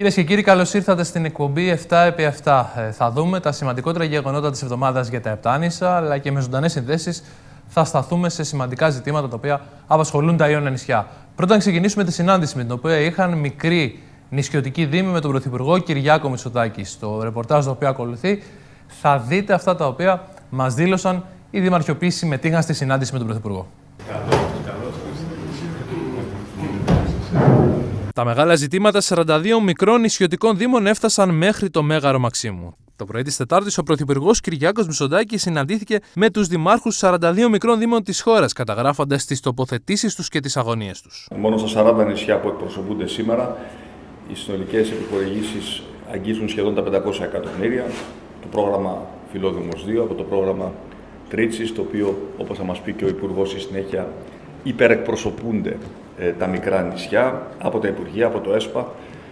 Κυρίες και κύριοι, καλώς ήρθατε στην εκπομπή 7x7. Θα δούμε τα σημαντικότερα γεγονότα της εβδομάδας για τα Επτάνησα, αλλά και με ζωντανές συνδέσεις θα σταθούμε σε σημαντικά ζητήματα τα οποία απασχολούν τα Ιόνια νησιά. Πρώτα, να ξεκινήσουμε τη συνάντηση με την οποία είχαν μικρή νησιωτική δήμη με τον Πρωθυπουργό Κυριάκο Μητσοτάκη. Στο ρεπορτάζ το οποίο ακολουθεί θα δείτε αυτά τα οποία μας δήλωσαν οι δήμαρχοι που συμμετείχαν στη συνάντηση με τον Πρωθυπουργό. Τα μεγάλα ζητήματα 42 μικρών νησιωτικών δήμων έφτασαν μέχρι το Μέγαρο Μαξίμου. Το πρωί της Τετάρτης, ο Πρωθυπουργός Κυριάκος Μητσοτάκης συναντήθηκε με τους δημάρχους 42 μικρών δήμων της χώρας, καταγράφοντας τις τοποθετήσεις τους και τις αγωνίες τους. Μόνο στα 40 νησιά που εκπροσωπούνται σήμερα, οι συνολικές επιχορηγήσεις αγγίζουν σχεδόν τα 500 εκατομμύρια. Το πρόγραμμα Φιλόδημος 2 από το πρόγραμμα Τρίτσης, το οποίο, όπως θα μας πει και ο Υπουργός στη συνέχεια, υπερεκπροσωπούνται τα μικρά νησιά από τα Υπουργεία, από το ΕΣΠΑ.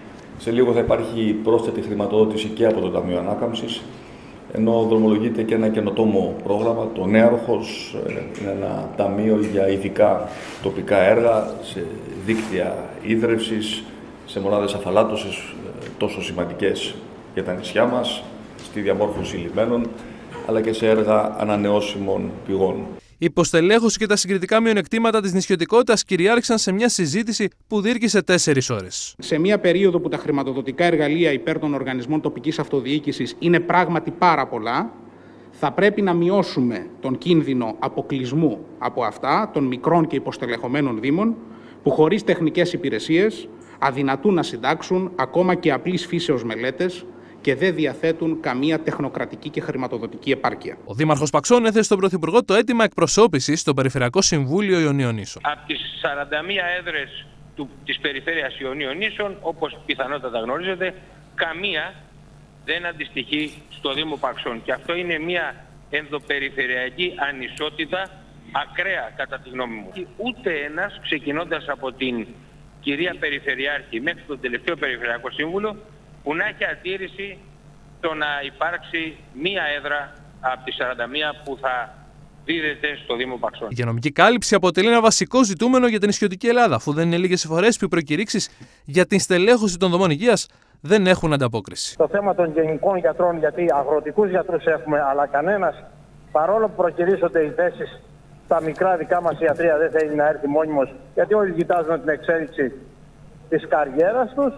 Σε λίγο θα υπάρχει πρόσθετη χρηματοδότηση και από το Ταμείο Ανάκαμψης, ενώ δρομολογείται και ένα καινοτόμο πρόγραμμα, το Νέαρχος, είναι ένα ταμείο για ειδικά τοπικά έργα, σε δίκτυα ίδρευσης, σε μονάδες αφαλάτωσης τόσο σημαντικές για τα νησιά μας, στη διαμόρφωση λιμένων, αλλά και σε έργα ανανεώσιμων πηγών. Η υποστελέχωση και τα συγκριτικά μειονεκτήματα της νησιωτικότητας κυριάρχησαν σε μια συζήτηση που διήρκησε 4 ώρες. Σε μια περίοδο που τα χρηματοδοτικά εργαλεία υπέρ των οργανισμών τοπικής αυτοδιοίκησης είναι πράγματι πάρα πολλά, θα πρέπει να μειώσουμε τον κίνδυνο αποκλεισμού από αυτά των μικρών και υποστελεχωμένων δήμων που χωρίς τεχνικές υπηρεσίες αδυνατούν να συντάξουν ακόμα και απλής φύσεως μελέτες και δεν διαθέτουν καμία τεχνοκρατική και χρηματοδοτική επάρκεια. Ο Δήμαρχος Παξών έθεσε στον Πρωθυπουργό το αίτημα εκπροσώπησης στο Περιφερειακό Συμβούλιο Ιωνίων Νήσων. Από τις 41 έδρες της Περιφέρειας Ιωνίων Νήσων, όπως πιθανότατα γνωρίζετε, καμία δεν αντιστοιχεί στο Δήμο Παξών. Και αυτό είναι μια ενδοπεριφερειακή ανισότητα ακραία κατά τη γνώμη μου. Ούτε ένας, ξεκινώντας από την κυρία Περιφερειάρχη μέχρι τον τελευταίο Περιφερειακό Σύμβουλο, που να έχει αντίρρηση το να υπάρξει μία έδρα από τις 41 που θα δίδεται στο Δήμο Παξών. Η υγειονομική κάλυψη αποτελεί ένα βασικό ζητούμενο για την νησιωτική Ελλάδα, αφού δεν είναι λίγες οι φορές που οι προκηρύξεις για την στελέχωση των δομών υγείας δεν έχουν ανταπόκριση. Το θέμα των γενικών γιατρών, γιατί αγροτικούς γιατρούς έχουμε, αλλά κανένας, παρόλο που προκηρύσσονται οι θέσεις στα μικρά δικά μας ιατρεία, δεν θέλει να έρθει μόνιμος, γιατί όλοι κοιτάζουν την εξέλιξη της καριέρας τους.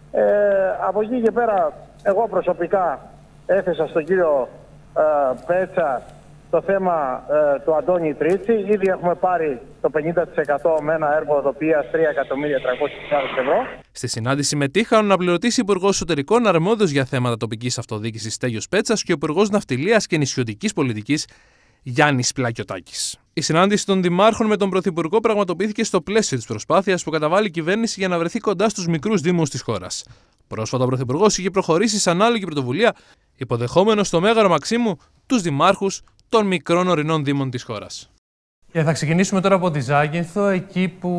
Από εκεί και πέρα, εγώ προσωπικά έθεσα στον κύριο Πέτσα το θέμα του Αντώνη Τρίτσι. Ήδη έχουμε πάρει το 50% με ένα έργο οδοποιίας 3.300.000 ευρώ. Στη συνάντηση συμμετείχαν ο αναπληρωτής Υπουργός Εσωτερικών αρμόδιος για θέματα τοπικής αυτοδιοίκησης Στέλιος Πέτσας και ο Υπουργός Ναυτιλίας και Νησιωτικής Πολιτικής Γιάννης Πλακιωτάκης. Η συνάντηση των δημάρχων με τον Πρωθυπουργό πραγματοποιήθηκε στο πλαίσιο της προσπάθειας που καταβάλει η κυβέρνηση για να βρεθεί κοντά στους μικρούς δήμους της χώρας. Πρόσφατα, ο Πρωθυπουργός είχε προχωρήσει σε ανάλογη πρωτοβουλία, υποδεχόμενος στο Μέγαρο Μαξίμου τους δημάρχους των μικρών ορεινών δήμων της χώρας. Και θα ξεκινήσουμε τώρα από τη Ζάκυνθο, εκεί που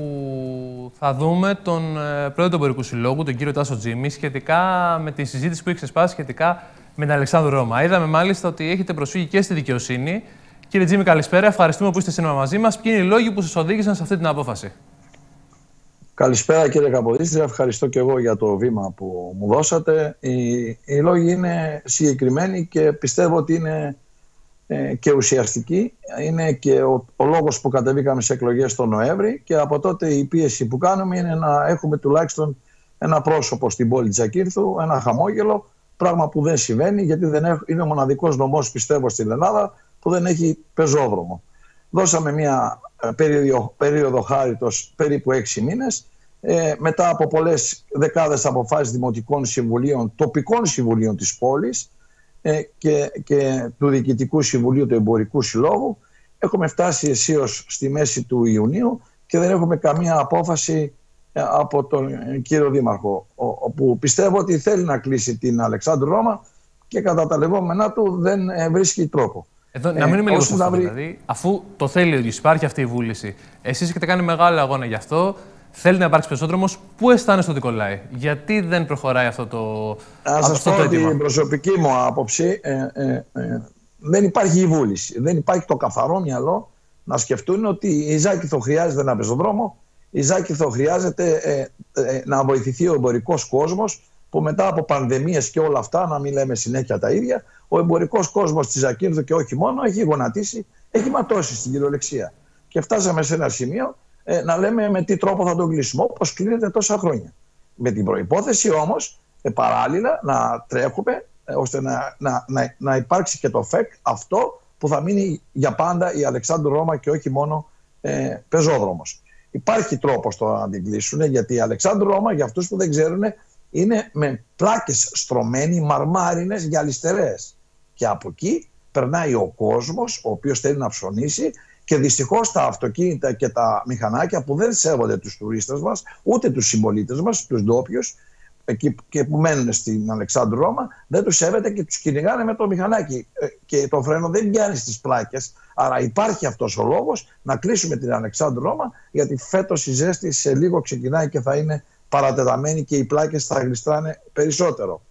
θα δούμε τον πρόεδρο του Εμπορικού Συλλόγου, τον κύριο Τάσο Τζίμη, σχετικά με τη συζήτηση που έχει ξεσπάσει σχετικά με την Αλεξάνδρου Ρώμα. Είδαμε μάλιστα ότι έχετε προσφύγει και στη δικαιοσύνη. Κύριε Τζίμη, καλησπέρα. Ευχαριστούμε που είστε σήμερα μαζί μας. Ποιοι είναι οι λόγοι που σας οδήγησαν σε αυτή την απόφαση? Καλησπέρα, κύριε Καποδίστρια. Ευχαριστώ και εγώ για το βήμα που μου δώσατε. Οι λόγοι είναι συγκεκριμένοι και πιστεύω ότι είναι και ουσιαστικοί. Είναι και ο λόγος που κατεβήκαμε σε εκλογές τον Νοέμβρη και από τότε η πίεση που κάνουμε είναι να έχουμε τουλάχιστον ένα πρόσωπο στην πόλη της Ζακύνθου, ένα χαμόγελο, πράγμα που δεν συμβαίνει γιατί είναι ο μοναδικός νομός, πιστεύω, στην Ελλάδα που δεν έχει πεζόδρομο. Δώσαμε μια περίοδο χάριτος περίπου 6 μήνες. Μετά από πολλές δεκάδες αποφάσεις δημοτικών συμβουλίων, τοπικών συμβουλίων της πόλης και του Διοικητικού Συμβουλίου του Εμπορικού Συλλόγου, έχουμε φτάσει αισίως στη μέση του Ιουνίου και δεν έχουμε καμία απόφαση από τον κύριο Δήμαρχο, όπου πιστεύω ότι θέλει να κλείσει την Αλεξάνδρου Ρώμα και κατά τα λεγόμενά του δεν βρίσκει τρόπο. Εδώ, να μείνουμε λίγο σε αυτό, δηλαδή, αφού το θέλει ο ίδιος, υπάρχει αυτή η βούληση. Εσείς έχετε κάνει μεγάλο αγώνα γι' αυτό. Θέλει να υπάρξει πεζόδρομος. Πού αισθάνεστε ότι κολλάει? Γιατί δεν προχωράει αυτό το αίτημα? Να σας πω την προσωπική μου άποψη. Δεν υπάρχει η βούληση. Δεν υπάρχει το καθαρό μυαλό να σκεφτούν ότι η Ζάκυνθο χρειάζεται ένα πεζοδρόμο Η Ζάκυνθο χρειάζεται να βοηθηθεί ο εμπορικός κόσμος, που μετά από πανδημίες και όλα αυτά, να μην λέμε συνέχεια τα ίδια, ο εμπορικός κόσμος της Ζάκυνθο και όχι μόνο έχει γονατίσει, έχει ματώσει στην κυριολεξία. Και φτάσαμε σε ένα σημείο να λέμε με τι τρόπο θα τον κλείσουμε, όπως κλείνεται τόσα χρόνια. Με την προϋπόθεση όμως παράλληλα να τρέχουμε ώστε να υπάρξει και το ΦΕΚ, αυτό που θα μείνει για πάντα η Αλεξάνδρου Ρώμα και όχι μόνο πεζόδρομος. Υπάρχει τρόπος τώρα να την κλείσουν, γιατί η Αλεξάνδρου Ρώμα, για αυτούς που δεν ξέρουν, είναι με πλάκες στρωμένοι, μαρμάρινες, γυαλιστερές. Και από εκεί περνάει ο κόσμος, ο οποίος θέλει να ψωνίσει, και δυστυχώς τα αυτοκίνητα και τα μηχανάκια που δεν σέβονται τους τουρίστες μας, ούτε τους συμπολίτες μας, τους ντόπιους, εκεί και που μένουν στην Αλεξάνδρου Ρώμα, δεν τους σέβεται και τους κυνηγάνε με το μηχανάκι. Και το φρένο δεν πιάνει στις πλάκες. Άρα υπάρχει αυτός ο λόγος να κλείσουμε την Αλεξάνδρου Ρώμα, γιατί φέτος η ζέστη σε λίγο ξεκινάει και θα είναι παρατεταμένη και οι πλάκες θα γλιστράνε περισσότερο.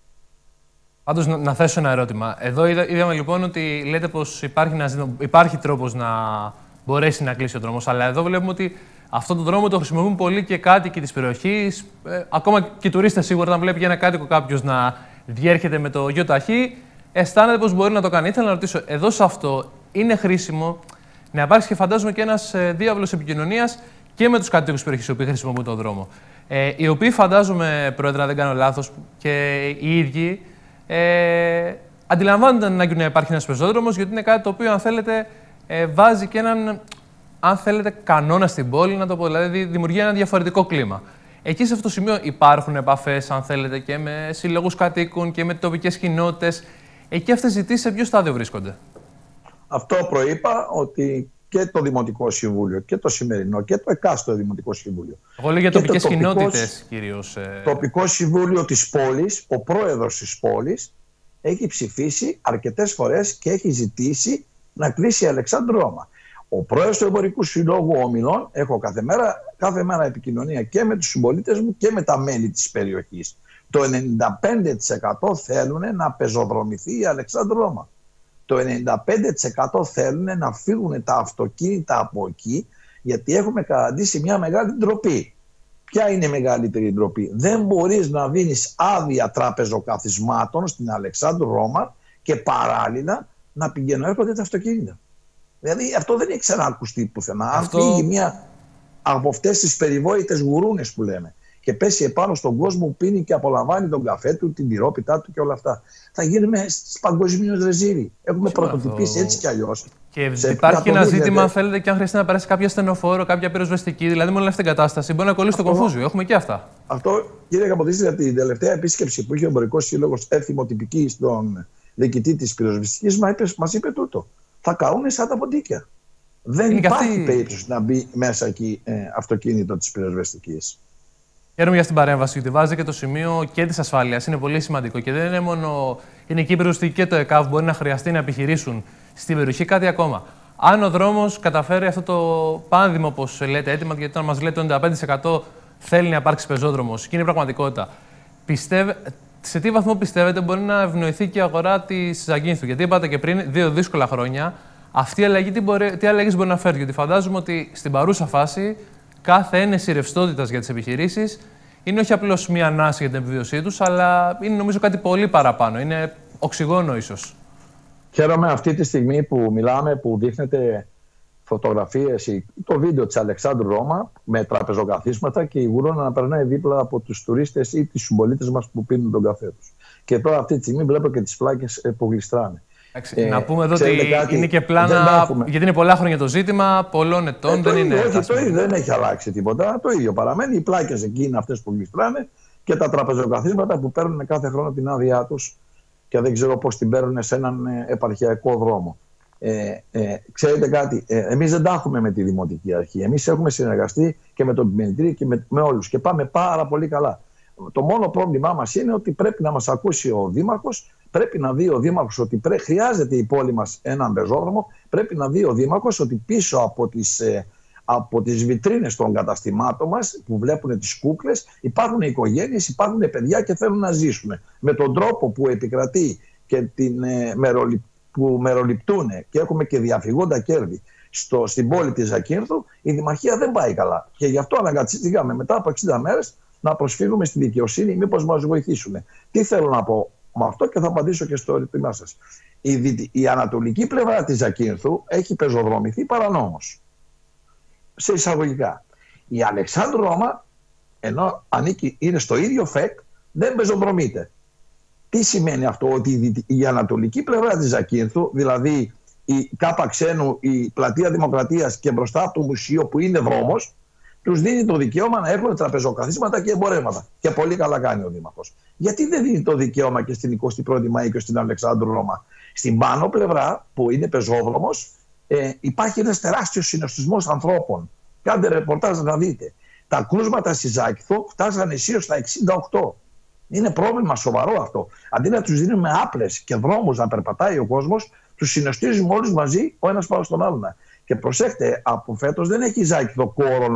Πάντως να θέσω ένα ερώτημα. Εδώ είδαμε λοιπόν ότι λέτε πως υπάρχει τρόπος να μπορέσει να κλείσει ο δρόμος, αλλά εδώ βλέπουμε ότι αυτόν τον δρόμο το χρησιμοποιούν πολύ και κάτοικοι της περιοχής, ακόμα και οι τουρίστες σίγουρα, όταν βλέπει για ένα κάτοικο κάποιος να διέρχεται με το γιοταχή, αισθάνεται πως μπορεί να το κάνει. Ήθελα να ρωτήσω, εδώ σε αυτό είναι χρήσιμο να υπάρξει και φαντάζομαι και ένας διάβλος επικοινωνίας και με τους κατοίκους της περιοχής οι οποίοι χρησιμοποιούν τον δρόμο. Οι οποίοι φαντάζομαι, Πρόεδρε, αν δεν κάνω λάθος, και οι ίδιοι αντιλαμβάνονται την ανάγκη να υπάρχει ένας πεζόδρομος, γιατί είναι κάτι το οποίο, αν θέλετε, βάζει και έναν, αν θέλετε, κανόνα στην πόλη, να το πω, δηλαδή δημιουργεί ένα διαφορετικό κλίμα. Εκεί σε αυτό το σημείο υπάρχουν επαφές, αν θέλετε, και με συλλόγους κατοίκων και με τοπικές κοινότητες. Εκεί αυτές οι ζητήσεις σε ποιο στάδιο βρίσκονται? Αυτό προείπα, ότι και το Δημοτικό Συμβούλιο και το σημερινό και το εκάστοτε Δημοτικό Συμβούλιο. Εγώ λέω για τοπικές κοινότητες κυρίως. Τοπικό Συμβούλιο της πόλης, ο πρόεδρος της πόλης, έχει ψηφίσει αρκετές φορές και έχει ζητήσει να κλείσει η Αλεξάνδρου Ρώμα. Ο πρόεδρος του Εμπορικού Συλλόγου Ομιλών, έχω κάθε μέρα επικοινωνία και με τους συμπολίτες μου και με τα μέλη της περιοχής. Το 95% θέλουν να πεζοδρομηθεί η Αλεξάνδρου Ρώμα. Το 95% θέλουν να φύγουν τα αυτοκίνητα από εκεί, γιατί έχουμε καταντήσει μια μεγάλη ντροπή. Ποια είναι η μεγαλύτερη ντροπή? Δεν μπορείς να δίνεις άδεια τραπεζοκαθισμάτων στην Αλεξάνδρου Ρώμα και παράλληλα να πηγαίνουν έρχονται τα αυτοκίνητα. Δηλαδή αυτό δεν έχει ξανακουστεί πουθενά. Αν φύγει μια από αυτές τις περιβόητες γουρούνες που λέμε και πέσει επάνω στον κόσμο που πίνει και απολαμβάνει τον καφέ του, την τυρόπιτά του και όλα αυτά, θα γίνουμε παγκοσμίως ρεζίλοι. Έχουμε πρωτοτυπήσει έτσι κι αλλιώς. Και υπάρχει ένα ζήτημα, αν θέλετε, και αν χρειάζεται να περάσει κάποια στενοφόρο, κάποια πυροσβεστική, δηλαδή με όλη αυτή την κατάσταση, μπορεί να κολλήσει το κομφούζιο. Έχουμε και αυτά. Αυτό, κύριε Καποδίστρια, για την τελευταία επίσκεψη που είχε ο Εμπορικός Σύλλογος εθιμοτυπική στον διοικητή της πυροσβεστικής, μας είπε τούτο. Θα καούν σαν τα ποντίκια. Δεν υπάρχει περίπτωση να μπει μέσα εκεί αυτοκίνητο της πυροσβεστικής. Χαίρομαι για την παρέμβαση, γιατί βάζει και το σημείο και της ασφάλειας. Είναι πολύ σημαντικό και δεν είναι μόνο. Είναι και η πυροσβεστική και το ΕΚΑΒ μπορεί να χρειαστεί να επιχειρήσουν στην περιοχή κάτι ακόμα. Αν ο δρόμος καταφέρει αυτό το πάνδημο, όπως λέτε, έτοιμα, γιατί όταν μας λέτε το 95% θέλει να υπάρξει πεζόδρομος και είναι πραγματικότητα, σε τι βαθμό πιστεύετε μπορεί να ευνοηθεί και η αγορά της Ζακύνθου? Γιατί είπατε και πριν, 2 δύσκολα χρόνια. Αυτή η αλλαγή τι αλλαγές μπορεί να φέρει? Γιατί φαντάζομαι ότι στην παρούσα φάση κάθε ένεση ρευστότητας για τις επιχειρήσεις είναι όχι απλώς μία ανάση για την επιβίωσή τους, αλλά είναι νομίζω κάτι πολύ παραπάνω. Είναι οξυγόνο ίσως. Χαίρομαι αυτή τη στιγμή που μιλάμε, που δείχνετε φωτογραφίες ή το βίντεο της Αλεξάνδρου Ρώμα με τραπεζοκαθίσματα και η γουρόνα να περνάει δίπλα από τους τουρίστες ή τους συμπολίτες μας που πίνουν τον καφέ τους. Και τώρα αυτή τη στιγμή βλέπω και τις πλάκες που γλιστράνε. Να πούμε εδώ ότι είναι και πλάνα, γιατί είναι πολλά χρόνια το ζήτημα, πολλών ετών, δεν είναι. Όχι, το ίδιο δεν έχει αλλάξει τίποτα. Το ίδιο παραμένει. Οι πλάκες εκεί είναι αυτές που γλιστράνε και τα τραπεζοκαθίσματα που παίρνουν κάθε χρόνο την άδειά τους και δεν ξέρω πώς την παίρνουν σε έναν επαρχιακό δρόμο. Ξέρετε κάτι, εμείς δεν τα έχουμε με τη Δημοτική Αρχή. Εμείς έχουμε συνεργαστεί και με τον επιμελητήριο και με όλους και πάμε πάρα πολύ καλά. Το μόνο πρόβλημά μας είναι ότι πρέπει να μας ακούσει ο Δήμαρχος, πρέπει να δει ο Δήμαρχος ότι χρειάζεται η πόλη μας έναν πεζόδρομο, πρέπει να δει ο Δήμαρχος ότι πίσω από τις βιτρίνες των καταστημάτων μας που βλέπουν τις κούκλες υπάρχουν οικογένειες, υπάρχουν παιδιά και θέλουν να ζήσουν. Με τον τρόπο που επικρατεί και που μεροληπτούν και έχουμε και διαφυγόντα κέρδη στην πόλη της Ζακίνθου, η Δημαρχία δεν πάει καλά. Και γι' αυτό αναγκαστήκαμε μετά από 60 μέρες να προσφύγουμε στη δικαιοσύνη, μήπως μας βοηθήσουν. Τι θέλω να πω με αυτό και θα απαντήσω και στο ερώτημά σας. Η ανατολική πλευρά της Ζακίνθου έχει πεζοδρομηθεί παρανόμως. Σε εισαγωγικά. Η Αλεξάνδρου Ρώμα, ενώ είναι στο ίδιο ΦΕΚ, δεν πεζοδρομείται. Τι σημαίνει αυτό? Ότι η ανατολική πλευρά της Ζακίνθου, δηλαδή η Κάπα Ξένου, η Πλατεία Δημοκρατίας και μπροστά από το μουσείο που είναι δρόμος, τους δίνει το δικαίωμα να έχουν τραπεζοκαθίσματα και εμπορεύματα. Και πολύ καλά κάνει ο Δήμαρχος. Γιατί δεν δίνει το δικαίωμα και στην 21η Μαΐου και στην Αλεξάνδρου Ρώμα? Στην πάνω πλευρά, που είναι πεζόδρομος, υπάρχει ένας τεράστιος συνοστισμός ανθρώπων. Κάντε ρεπορτάζ να δείτε. Τα κρούσματα στη Ζάκυνθο φτάσανε αισίως στα 68. Είναι πρόβλημα σοβαρό αυτό. Αντί να τους δίνουμε άπλες και δρόμους να περπατάει ο κόσμος, τους συνοστίζουμε όλους μαζί, ο ένας πάνω στον άλλον. Και προσέχτε, από φέτος δεν έχει Ζάκυνθο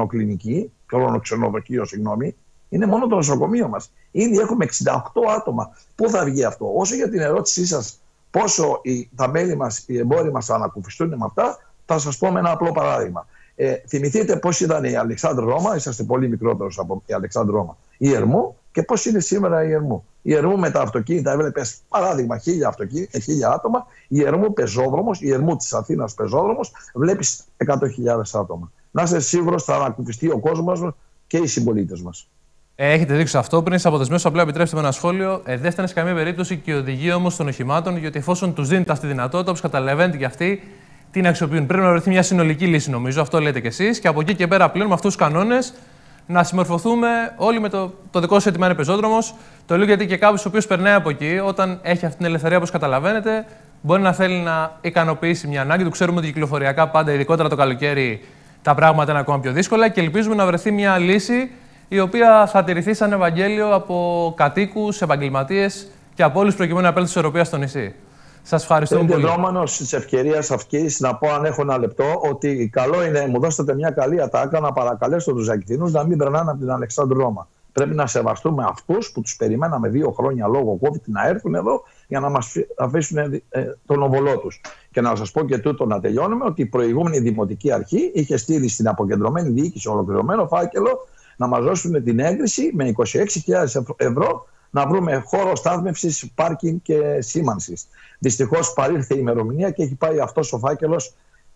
κορονοξενοδοχείο, είναι μόνο το νοσοκομείο μας. Ήδη έχουμε 68 άτομα. Πού θα βγει αυτό? Όσο για την ερώτησή σας, πόσο τα μέλη μας, οι εμπόροι μας θα ανακουφιστούν με αυτά, θα σας πω με ένα απλό παράδειγμα. Θυμηθείτε πώς ήταν η Αλεξάνδρου Ρώμα, είσαστε πολύ μικρότερος από η Αλεξάνδρου Ρώμα, η Ερμού, και πώς είναι σήμερα η Ερμού. Η Ερμού με τα αυτοκίνητα έβλεπες, παράδειγμα, 1000 άτομα. Η Ερμού πεζόδρομος, η Ερμού της Αθήνας πεζόδρομος, βλέπεις 100.000 άτομα. Να είσαι σίγουρος θα ανακουφιστεί ο κόσμος και οι συμπολίτες μας. Έχετε δείξει αυτό. Πριν σα αποδεσμεύσω, απλά επιτρέψτε με ένα σχόλιο. Δεν φτάνει σε καμία περίπτωση και η οδηγία όμως των οχημάτων, γιατί εφόσον τους δίνετε αυτή τη δυνατότητα, όπως καταλαβαίνετε και αυτοί, την αξιοποιούν. Πρέπει να βρεθεί μια συνολική λύση, νομίζω. Αυτό λέτε κι εσείς. Και από εκεί και πέρα, πλέον με αυτούς τους κανόνες, να συμμορφωθούμε όλοι με το δικό σου αίτημα είναι πεζόδρομος. Το λέω γιατί και κάποιος ο οποίος περνάει από εκεί, όταν έχει αυτή την ελευθερία, όπως καταλαβαίνετε, μπορεί να θέλει να ικανοποιήσει μια ανάγκη του. Ξέρουμε ότι κυκλοφοριακά πάντα, ειδικότερα το καλοκαίρι, τα πράγματα είναι ακόμα πιο δύσκολα και ελπίζουμε να βρεθεί μια λύση η οποία θα τηρηθεί σαν Ευαγγέλιο από κατοίκους, επαγγελματίες και από όλους προκειμένου να επέλθει της ισορροπίας στο νησί. Σας ευχαριστώ πολύ. Είμαι δρόμενος της ευκαιρίας αυτής να πω, αν έχω ένα λεπτό, ότι καλό είναι, μου δώσατε μια καλή ατάκα, να παρακαλέσω τους Ζακυνθινούς να μην περνάνε από την Αλεξάνδρου Ρώμα. Πρέπει να σεβαστούμε αυτούς που τους περιμέναμε 2 χρόνια λόγω COVID να έρθουν εδώ για να μας αφήσουν τον οβολό τους. Και να σας πω και τούτο να τελειώνουμε, ότι η προηγούμενη Δημοτική Αρχή είχε στείλει στην αποκεντρωμένη διοίκηση ολοκληρωμένο φάκελο να μας δώσουν την έγκριση με 26.000 ευρώ να βρούμε χώρο στάθμευσης, πάρκινγκ και σήμανσης. Δυστυχώς παρήλθε η ημερομηνία και έχει πάει αυτός ο φάκελος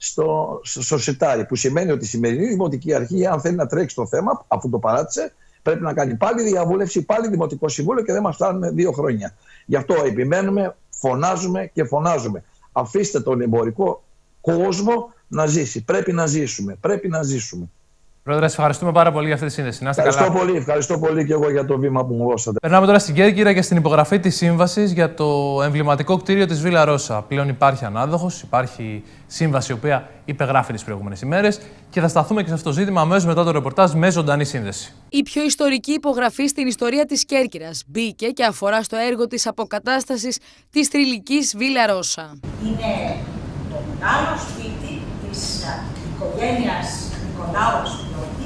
στο σιτάρι. Που σημαίνει ότι η σημερινή Δημοτική Αρχή, αν θέλει να τρέξει το θέμα, αφού το παράτησε, πρέπει να κάνει πάλι διαβούλευση, πάλι Δημοτικό Συμβούλιο και δεν μας φτάνουν 2 χρόνια. Γι' αυτό επιμένουμε, φωνάζουμε και φωνάζουμε. Αφήστε τον εμπορικό κόσμο να ζήσει. Πρέπει να ζήσουμε. Πρέπει να ζήσουμε. Πρόεδρε, σας ευχαριστούμε πάρα πολύ για αυτή τη σύνδεση. Να είστε καλά. Ευχαριστώ πολύ και εγώ για το βήμα που μου δώσατε. Περνάμε τώρα στην Κέρκυρα και στην υπογραφή της σύμβασης για το εμβληματικό κτίριο της Βίλα Ρώσα. Πλέον υπάρχει ανάδοχος, υπάρχει σύμβαση η οποία υπεγράφει τις προηγούμενες ημέρες και θα σταθούμε και σε αυτό το ζήτημα αμέσως μετά το ρεπορτάζ με ζωντανή σύνδεση. Η πιο ιστορική υπογραφή στην ιστορία της Κέρκυρας μπήκε και αφορά στο έργο της αποκατάστασης της θρυλικής Βίλα Ρώσα. Είναι το μεγάλο σπίτι της οικογένειας Νικολάου,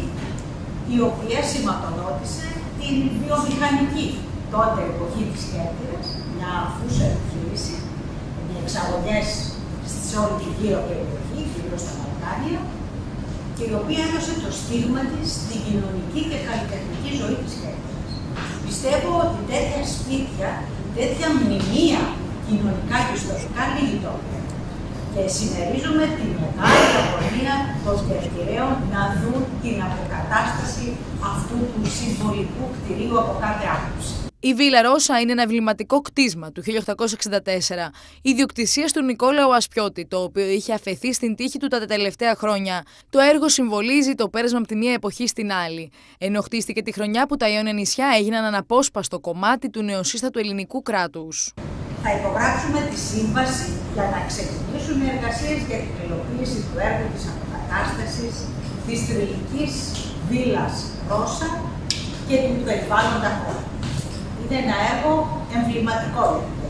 η οποία σηματοδότησε την βιομηχανική τότε εποχή της Κέρκυρας, μια αφούσα επιχείρηση με εξαγωγές σε όλη τη γύρω περιοχή, κυρίως στα Βαλκάνια, και η οποία έδωσε το στίγμα της στην κοινωνική και καλλιτεχνική ζωή της Κέρκυρας. Πιστεύω ότι τέτοια σπίτια, τέτοια μνημεία κοινωνικά και ιστορικά λίγοι τώρα. Και συμμερίζομαι τη μεγάλη αγωνία των Κερκυραίων να δουν την αποκατάσταση αυτού του συμβολικού κτηρίου από κάθε άποψη. Η Βίλα Ρώσα είναι ένα εμβληματικό κτίσμα του 1864, ιδιοκτησίας του Νικόλαου Ασπιώτη, το οποίο είχε αφαιθεί στην τύχη του τα τελευταία χρόνια. Το έργο συμβολίζει το πέρασμα από τη μία εποχή στην άλλη, ενώ χτίστηκε τη χρονιά που τα Ιόνια νησιά έγιναν αναπόσπαστο κομμάτι του νεοσύστατου ελληνικού κράτους. Θα υπογράψουμε τη σύμβαση για να ξεκινήσουν οι εργασίες για την υλοποίηση του έργου της αποκατάστασης της θρυλικής Βίλας Ρώσα και του περιβάλλοντα χώρου. Είναι ένα έργο εμβληματικό.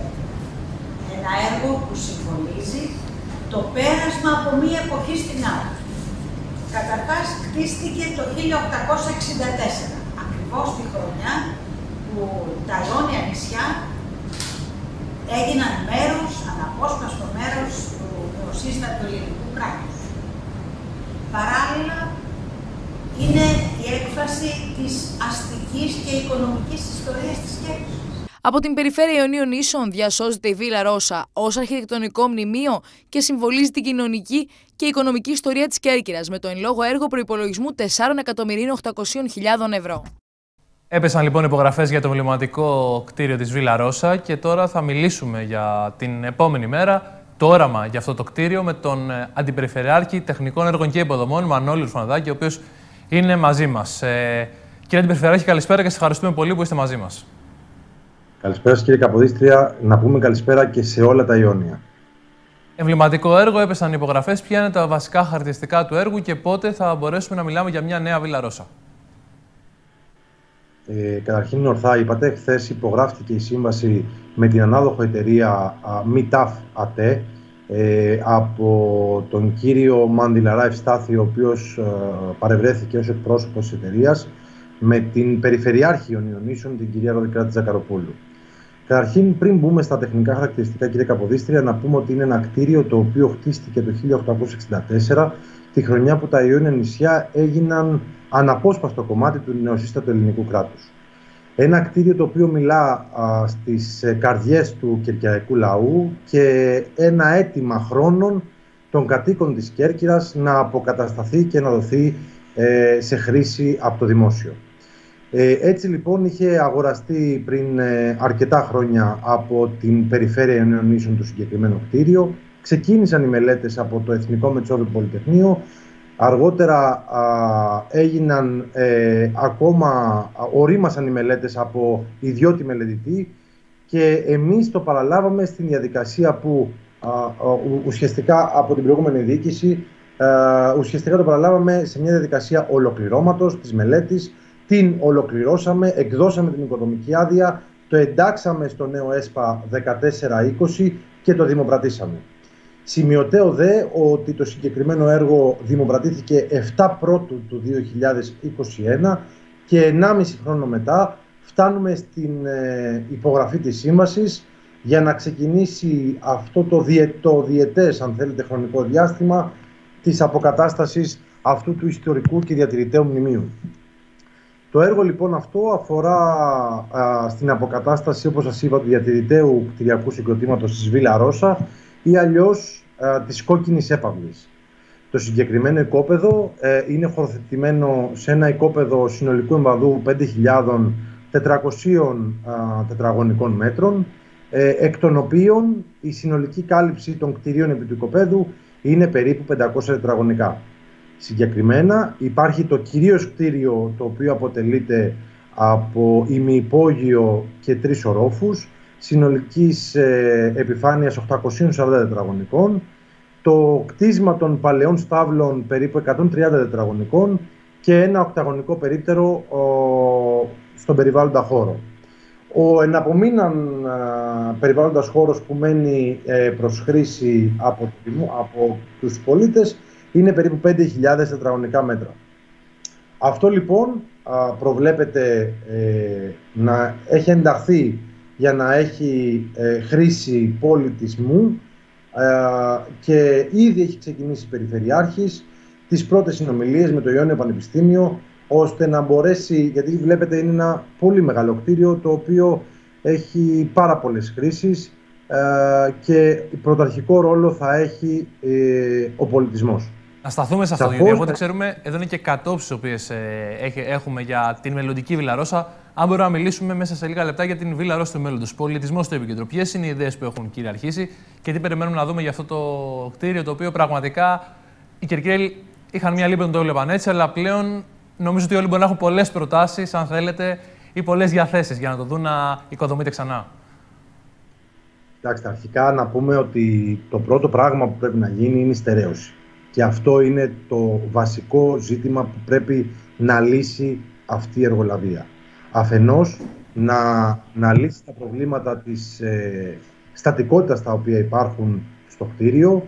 Ένα έργο που συμβολίζει το πέρασμα από μία εποχή στην άλλη. Καταρχάς κτίστηκε το 1864, ακριβώς τη χρονιά που τα Ιόνια νησιά έγιναν μέρος, αναπόσπαστο μέρος του νεοσύστατου ελληνικού κράτους. Παράλληλα, είναι η έκφραση της αστικής και οικονομικής ιστορίας της Κέρκυρας. Από την περιφέρεια Ιωνίων Νήσων διασώζεται η Βίλα Ρώσα ως αρχιτεκτονικό μνημείο και συμβολίζει την κοινωνική και οικονομική ιστορία της Κέρκυρας με το εν λόγω έργο προϋπολογισμού 4.800.000 ευρώ. Έπεσαν λοιπόν υπογραφές για το εμβληματικό κτίριο της Βίλα Ρώσα και τώρα θα μιλήσουμε για την επόμενη μέρα, το όραμα για αυτό το κτίριο με τον Αντιπεριφερειάρχη Τεχνικών Έργων και Υποδομών, Μανώλη Ρουφανδάκη, ο οποίος είναι μαζί μας. Κύριε Αντιπεριφερειάρχη, καλησπέρα και σας ευχαριστούμε πολύ που είστε μαζί μας. Καλησπέρα κύριε Καποδίστρια, να πούμε καλησπέρα και σε όλα τα Ιόνια. Εμβληματικό έργο, έπεσαν υπογραφές. Ποια είναι τα βασικά χαρακτηριστικά του έργου και πότε θα μπορέσουμε να μιλάμε για μια νέα Βίλα Ρώσα? Καταρχήν, ορθά είπατε, χθες υπογράφτηκε η σύμβαση με την ανάδοχο εταιρεία ΜΙΤΑΦ ΑΤΕ από τον κύριο Μαντιλαρά Ευστάθη, ο οποίος παρευρέθηκε ως εκπρόσωπος της εταιρείας, με την Περιφερειάρχη Ιωνίων Νήσων, την κυρία Ροδικράτη Ζακαροπούλου. Καταρχήν, πριν μπούμε στα τεχνικά χαρακτηριστικά, κύριε Καποδίστρια, να πούμε ότι είναι ένα κτίριο το οποίο χτίστηκε το 1864, τη χρονιά που τα Ιόνια νησιά έγιναν αναπόσπαστο κομμάτι του νεοσύστατου ελληνικού κράτους. Ένα κτίριο το οποίο μιλά στις καρδιές του κερκυραϊκού λαού και ένα αίτημα χρόνων των κατοίκων της Κέρκυρας να αποκατασταθεί και να δοθεί σε χρήση από το δημόσιο. Έτσι λοιπόν είχε αγοραστεί πριν αρκετά χρόνια από την Περιφέρεια Ιωνίων Νήσων το συγκεκριμένο κτίριο. Ξεκίνησαν οι μελέτες από το Εθνικό Μετσόβιο Πολυτεχνείο. Αργότερα ορίμασαν οι μελέτες από ιδιώτη μελετητή και εμείς το παραλάβαμε στην διαδικασία που ουσιαστικά από την προηγούμενη διοίκηση ουσιαστικά το παραλάβαμε σε μια διαδικασία ολοκληρώματος της μελέτης. Την ολοκληρώσαμε, εκδώσαμε την οικοδομική άδεια, το εντάξαμε στο νέο ΕΣΠΑ 14-20 και το δημοπρατήσαμε. Σημειωτέω δε ότι το συγκεκριμένο έργο δημοπρατήθηκε 7 Πρώτου του 2021 και 1,5 χρόνο μετά φτάνουμε στην υπογραφή της σύμβασης για να ξεκινήσει αυτό το διετές, αν θέλετε, χρονικό διάστημα της αποκατάστασης αυτού του ιστορικού και διατηρηταίου μνημείου. Το έργο λοιπόν αυτό αφορά στην αποκατάσταση, όπως σας είπα, του διατηρηταίου κτηριακού συγκροτήματος της Βίλα Ρώσα ή αλλιώς της κόκκινης έπαυλης. Το συγκεκριμένο οικόπεδο είναι χωροθετημένο σε ένα οικόπεδο συνολικού εμβαδού 5.400 τετραγωνικών μέτρων, εκ των οποίων η συνολική κάλυψη των κτηρίων επί του οικοπέδου είναι περίπου 500 τετραγωνικά. Συγκεκριμένα υπάρχει το κυρίως κτίριο, το οποίο αποτελείται από ημιυπόγειο και 3 ορόφους, συνολικής επιφάνειας 840 τετραγωνικών, το κτίσμα των παλαιών στάβλων περίπου 130 τετραγωνικών και ένα οκταγωνικό περίπτερο στον περιβάλλοντα χώρο. Ο εναπομείναν περιβάλλοντας χώρος που μένει προς χρήση από τους πολίτες είναι περίπου 5.000 τετραγωνικά μέτρα. Αυτό λοιπόν προβλέπεται να έχει ενταχθεί για να έχει χρήση πολιτισμού και ήδη έχει ξεκινήσει η Περιφερειάρχης τις πρώτες συνομιλίες με το Ιόνιο Πανεπιστήμιο, ώστε να μπορέσει, γιατί βλέπετε είναι ένα πολύ μεγάλο κτίριο το οποίο έχει πάρα πολλές χρήσεις και πρωταρχικό ρόλο θα έχει ο πολιτισμός. Να σταθούμε σε αυτό, γιατί από ό,τι ξέρουμε, εδώ είναι και κατόψεις οι οποίες έχουμε για την μελλοντική Βίλα Ρώσα. Αν μπορούμε να μιλήσουμε μέσα σε λίγα λεπτά για την Βίλα Ρώσα του μέλλοντος, πολιτισμό στο επίκεντρο. Ποιες είναι οι ιδέες που έχουν κυριαρχήσει και τι περιμένουμε να δούμε για αυτό το κτίριο, το οποίο πραγματικά οι Κερκυραίοι είχαν μια λύπη να το έβλεπαν έτσι, αλλά πλέον νομίζω ότι όλοι μπορεί να έχουν πολλές προτάσεις, αν θέλετε, ή πολλές διαθέσεις για να το δουν να οικοδομείται ξανά. Κοιτάξτε, αρχικά να πούμε ότι το πρώτο πράγμα που πρέπει να γίνει είναι η στερέωση. Και αυτό είναι το βασικό ζήτημα που πρέπει να λύσει αυτή η εργολαβία. Αφενός, να λύσει τα προβλήματα της στατικότητας τα οποία υπάρχουν στο κτίριο,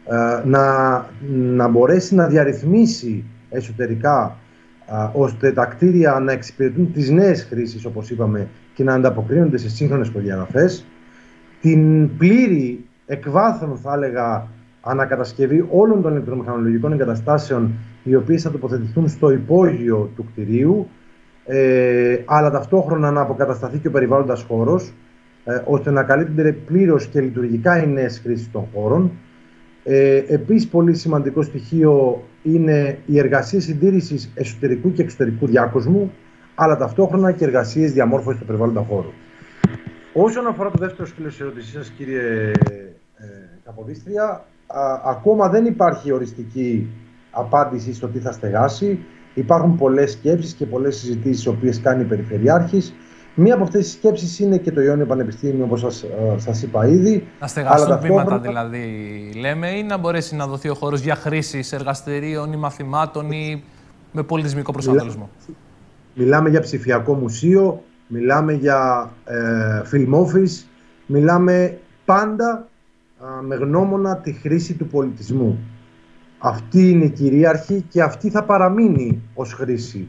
να μπορέσει να διαρρυθμίσει εσωτερικά, ώστε τα κτίρια να εξυπηρετούν τις νέες χρήσεις, όπως είπαμε, και να ανταποκρίνονται σε σύγχρονες προδιαγραφές, την πλήρη εκβάθρον, θα έλεγα, ανακατασκευή όλων των ηλεκτρομηχανολογικών εγκαταστάσεων, οι οποίες θα τοποθετηθούν στο υπόγειο του κτηρίου, αλλά ταυτόχρονα να αποκατασταθεί και ο περιβάλλοντας χώρος, ώστε να καλύπτονται πλήρως και λειτουργικά οι νέες χρήσεις των χώρων. Επίσης, πολύ σημαντικό στοιχείο είναι οι εργασίες συντήρησης εσωτερικού και εξωτερικού διάκοσμου, αλλά ταυτόχρονα και εργασίες διαμόρφωσης του περιβάλλοντα χώρου. Όσον αφορά το δεύτερο σκέλος της ερώτησής σας, κύριε Καποδίστρια, ακόμα δεν υπάρχει οριστική απάντηση στο τι θα στεγάσει. Υπάρχουν πολλές σκέψεις και πολλές συζητήσεις, τις οποίες κάνει η Περιφερειάρχης. Μία από αυτές τις σκέψεις είναι και το Ιόνιο Πανεπιστήμιο, όπως σας είπα ήδη. Να στεγαστούν τμήματα δηλαδή, λέμε, ή να μπορέσει να δοθεί ο χώρος για χρήσεις εργαστηρίων ή μαθημάτων ή με πολιτισμικό προσανατολισμό. Μιλάμε για ψηφιακό μουσείο, μιλάμε για film office, μιλάμε πάντα με γνώμονα τη χρήση του πολιτισμού. Αυτή είναι η κυρίαρχη και αυτή θα παραμείνει ως χρήση.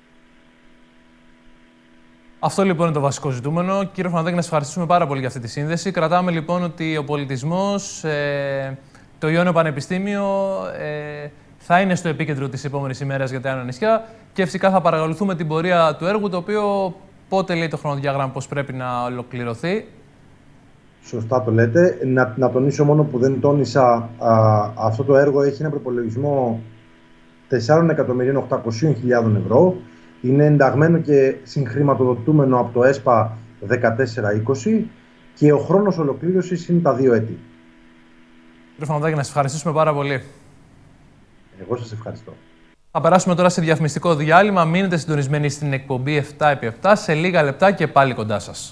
Αυτό λοιπόν είναι το βασικό ζητούμενο. Κύριε Φαναδάκη, να σας ευχαριστούμε πάρα πολύ για αυτή τη σύνδεση. Κρατάμε λοιπόν ότι ο πολιτισμός, το Ιόνιο Πανεπιστήμιο θα είναι στο επίκεντρο της επόμενης ημέρας για τα Άνω Νησιά και φυσικά θα παρακολουθούμε την πορεία του έργου, το οποίο πότε λέει το χρονοδιάγραμμα πως πρέπει να ολοκληρωθεί. Σωστά το λέτε. Να τονίσω μόνο που δεν τόνισα, αυτό το έργο έχει ένα προπολογισμό 4.800.000 ευρώ. Είναι ενταγμένο και συγχρηματοδοτούμενο από το ΕΣΠΑ 14-20 και ο χρόνος ολοκλήρωσης είναι τα 2 έτη. Κύριε Φαναδάκη, να σας ευχαριστήσουμε πάρα πολύ. Εγώ σας ευχαριστώ. Θα περάσουμε τώρα σε διαφημιστικό διάλειμμα. Μείνετε συντονισμένοι στην εκπομπή 7x7. Σε λίγα λεπτά και πάλι κοντά σας.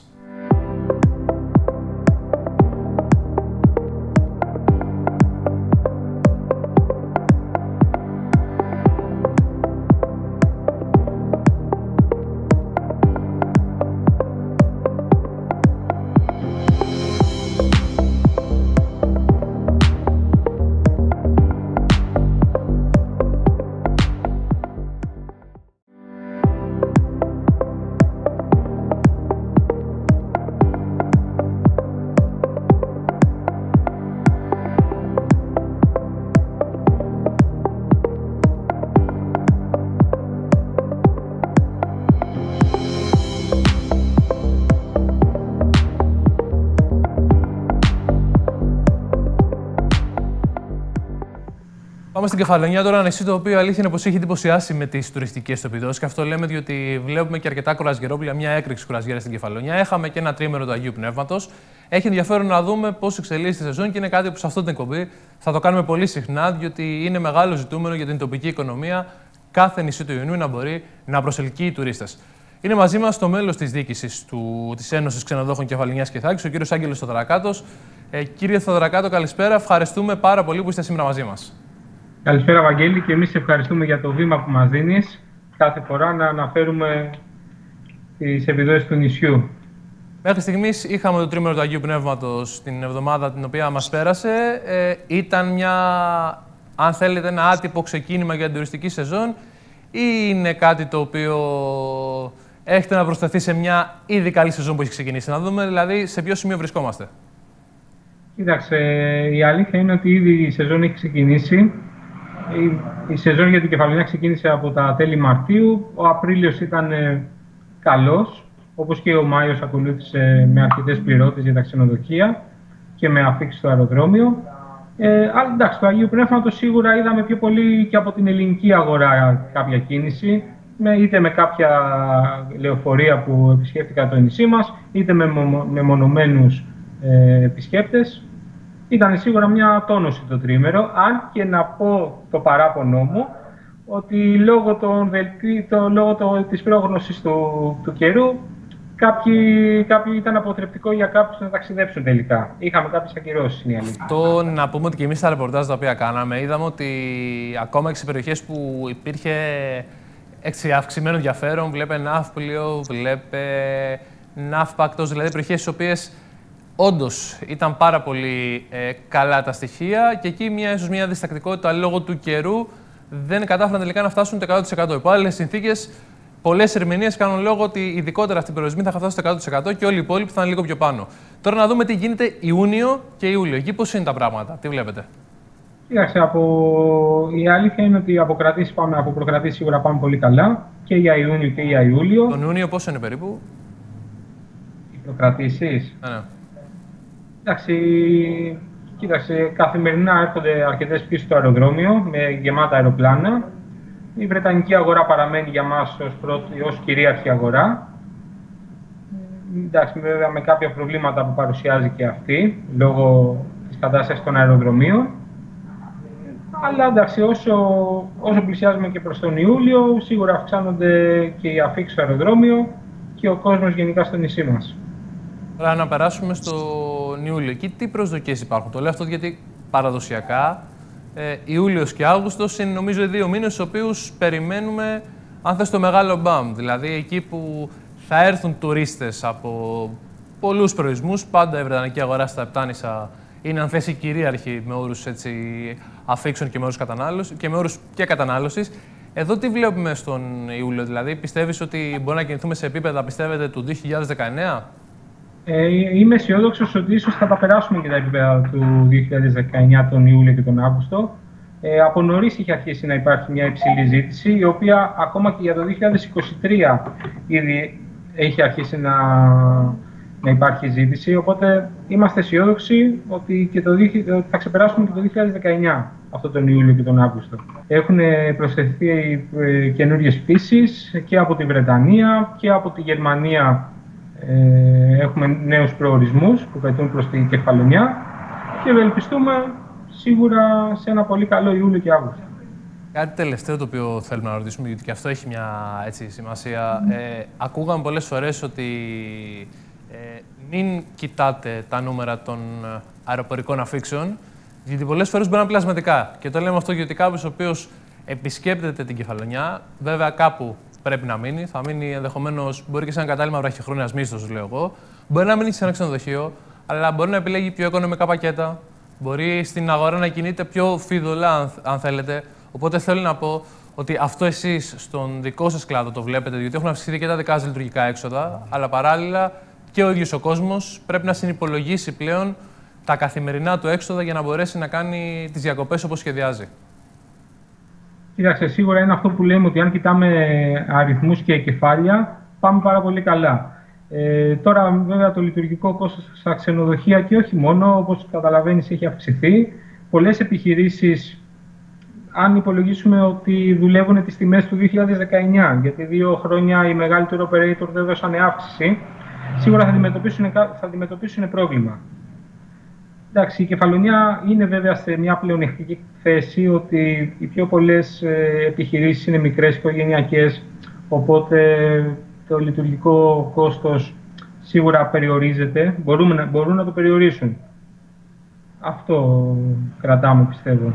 Πάμε στην Κεφαλονιά τώρα, ένα νησί το οποίο αλήθεια είναι πως έχει εντυπωσιάσει με τις τουριστικές του επιδόσεις. Και αυτό λέμε διότι βλέπουμε και αρκετά κουρασγερόπλια, μια έκρηξη κουρασγέρα στην Κεφαλονιά. Είχαμε και ένα τρίμερο του Αγίου Πνεύματος. Έχει ενδιαφέρον να δούμε πώς εξελίσσεται η σεζόν και είναι κάτι που σε αυτή την εκπομπή θα το κάνουμε πολύ συχνά, διότι είναι μεγάλο ζητούμενο για την τοπική οικονομία κάθε νησί του Ιουνίου να μπορεί να προσελκύει τουρίστες. Είναι μαζί μας το μέλος της διοίκησης της Ένωσης Ξενοδόχων Κεφαλονιάς και Θράκης, ο κύριος Άγγελος Θοδωρακάτος. Κύριε Θοδωρακάτο, καλησπέρα. Ευχαριστούμε πάρα πολύ που είστε σήμερα μαζί μας. Καλησπέρα, Βαγγέλη, και εμείς ευχαριστούμε για το βήμα που μας δίνεις κάθε φορά να αναφέρουμε τις επιδόσεις του νησιού. Μέχρι στιγμής είχαμε το τρίμερο του Αγίου Πνεύματος την εβδομάδα την οποία μας πέρασε. Ήταν αν θέλετε, ένα άτυπο ξεκίνημα για την τουριστική σεζόν ή είναι κάτι το οποίο έχετε να προσθεθεί σε μια ήδη καλή σεζόν που έχει ξεκινήσει? Να δούμε δηλαδή σε ποιο σημείο βρισκόμαστε. Κοίταξε, η αλήθεια είναι ότι ήδη η σεζόν έχει ξεκινήσει. Η σεζόν για την Κεφαλονιά ξεκίνησε από τα τέλη Μαρτίου. Ο Απρίλιος ήταν καλός, όπως και ο Μάιος ακολούθησε με αρκετές πληρώτες για τα ξενοδοχεία και με αφήξεις στο αεροδρόμιο. Αλλά εντάξει, το Αγίου Πνεύματος σίγουρα είδαμε πιο πολύ και από την ελληνική αγορά κάποια κίνηση, είτε με κάποια λεωφορεία που επισκέφτηκαν το νησί μας, είτε με μεμονωμένους επισκέπτες. Ήταν σίγουρα μια τόνωση το τρίμερο, αν και να πω το παράπονο μου ότι λόγω της πρόγνωσης του καιρού κάποιοι ήταν αποτρεπτικό για κάποιους να ταξιδέψουν τελικά. Είχαμε κάποιες ακυρώσεις, είναι η αλήθεια. Αυτό να πούμε ότι και εμείς στα ρεπορτάζ τα οποία κάναμε είδαμε ότι ακόμα και σε περιοχές που υπήρχε αυξημένο ενδιαφέρον, βλέπε Ναύπλιο, βλέπε Ναύπακτος, δηλαδή περιοχές στις οποίες όντως ήταν πάρα πολύ καλά τα στοιχεία και εκεί ίσως μια διστακτικότητα λόγω του καιρού δεν κατάφεραν τελικά να φτάσουν το 100%. Υπό άλλες συνθήκες, πολλές ερμηνείες κάνουν λόγο ότι ειδικότερα αυτοί οι περιορισμοί θα φτάσουν στο 100% και όλοι οι υπόλοιποι θα είναι λίγο πιο πάνω. Τώρα να δούμε τι γίνεται Ιούνιο και Ιούλιο. Εκεί πώς είναι τα πράγματα, τι βλέπετε? Κοίταξε, η αλήθεια είναι ότι από προκρατήσεις σίγουρα πάμε πολύ καλά και για Ιούνιο και για Ιούλιο. Τον Ιούνιο πόσο είναι περίπου? Οι προκρατήσεις. Ναι. Εντάξει, κοίταξε, καθημερινά έρχονται αρκετές πίσω στο αεροδρόμιο με γεμάτα αεροπλάνα. Η βρετανική αγορά παραμένει για μας ως κυρίαρχη αγορά. Εντάξει, βέβαια με κάποια προβλήματα που παρουσιάζει και αυτή λόγω της κατάστασης των αεροδρομίων. Αλλά εντάξει, όσο πλησιάζουμε και προς τον Ιούλιο, σίγουρα αυξάνονται και οι αφήξεις στο αεροδρόμιο και ο κόσμος γενικά στο νησί μας. Τώρα να περάσουμε στον Ιούλιο. Εκεί τι προσδοκίες υπάρχουν? Το λέω αυτό γιατί παραδοσιακά Ιούλιος και Αύγουστος είναι νομίζω οι 2 μήνες στους οποίους περιμένουμε, αν θες, το μεγάλο μπαμ. Δηλαδή εκεί που θα έρθουν τουρίστες από πολλούς προορισμούς. Πάντα η βρετανική αγορά στα Επτάνησα είναι, αν θες, η κυρίαρχη με όρους αφήξεων και με όρους κατανάλωσης. Εδώ τι βλέπουμε στον Ιούλιο? Δηλαδή πιστεύεις ότι μπορεί να κινηθούμε σε επίπεδα, πιστεύετε, του 2019? Είμαι αισιόδοξος ότι ίσως θα τα περάσουμε και τα επίπεδα του 2019 τον Ιούλιο και τον Αύγουστο. Από νωρίς είχε αρχίσει να υπάρχει μια υψηλή ζήτηση, η οποία ακόμα και για το 2023 ήδη έχει αρχίσει να υπάρχει ζήτηση. Οπότε είμαστε αισιόδοξοι ότι θα ξεπεράσουμε και το 2019 αυτό τον Ιούλιο και τον Αύγουστο. Έχουν προσθεθεί καινούριες πτήσεις και από τη Βρετανία και από τη Γερμανία. Έχουμε νέους προορισμούς που πετούν προς τη Κεφαλονιά και ευελπιστούμε σίγουρα σε ένα πολύ καλό Ιούλιο και Αύγουστο. Κάτι τελευταίο το οποίο θέλουμε να ρωτήσουμε, γιατί και αυτό έχει μια σημασία. Ακούγαμε πολλές φορές ότι μην κοιτάτε τα νούμερα των αεροπορικών αφήξεων, γιατί πολλές φορές μπορεί να είναι πλασματικά. Και το λέμε αυτό γιατί κάποιος ο οποίος επισκέπτεται την Κεφαλονιά, βέβαια κάπου πρέπει να μείνει. Θα μείνει ενδεχομένως, μπορεί και σε ένα κατάλημα βραχυχρόνιας μίσθωσης, λέω εγώ. Μπορεί να μείνει σε ένα ξενοδοχείο, αλλά μπορεί να επιλέγει πιο οικονομικά πακέτα. Μπορεί στην αγορά να κινείται πιο φιδωλά, αν θέλετε. Οπότε θέλω να πω ότι αυτό εσείς στον δικό σας κλάδο το βλέπετε, διότι έχουν αυξηθεί και τα δικά σας λειτουργικά έξοδα, αλλά παράλληλα και ο ίδιος ο κόσμος πρέπει να συνυπολογίσει πλέον τα καθημερινά του έξοδα για να μπορέσει να κάνει τις διακοπές όπως σχεδιάζει. Κοίταξε, σίγουρα είναι αυτό που λέμε, ότι αν κοιτάμε αριθμούς και κεφάλια, πάμε πάρα πολύ καλά. Τώρα, βέβαια, το λειτουργικό κόστος στα ξενοδοχεία και όχι μόνο, όπως καταλαβαίνεις, έχει αυξηθεί. Πολλές επιχειρήσεις, αν υπολογίσουμε ότι δουλεύουν τις τιμές του 2019, γιατί 2 χρόνια οι μεγαλύτεροι operator δεν δώσανε αύξηση, σίγουρα θα αντιμετωπίσουν πρόβλημα. Εντάξει, η Κεφαλονιά είναι βέβαια σε μια πλεονεκτική θέση, ότι οι πιο πολλές επιχειρήσεις είναι μικρές, οικογενειακές, οπότε το λειτουργικό κόστος σίγουρα περιορίζεται, μπορούν να το περιορίσουν. Αυτό κρατάμε, πιστεύω.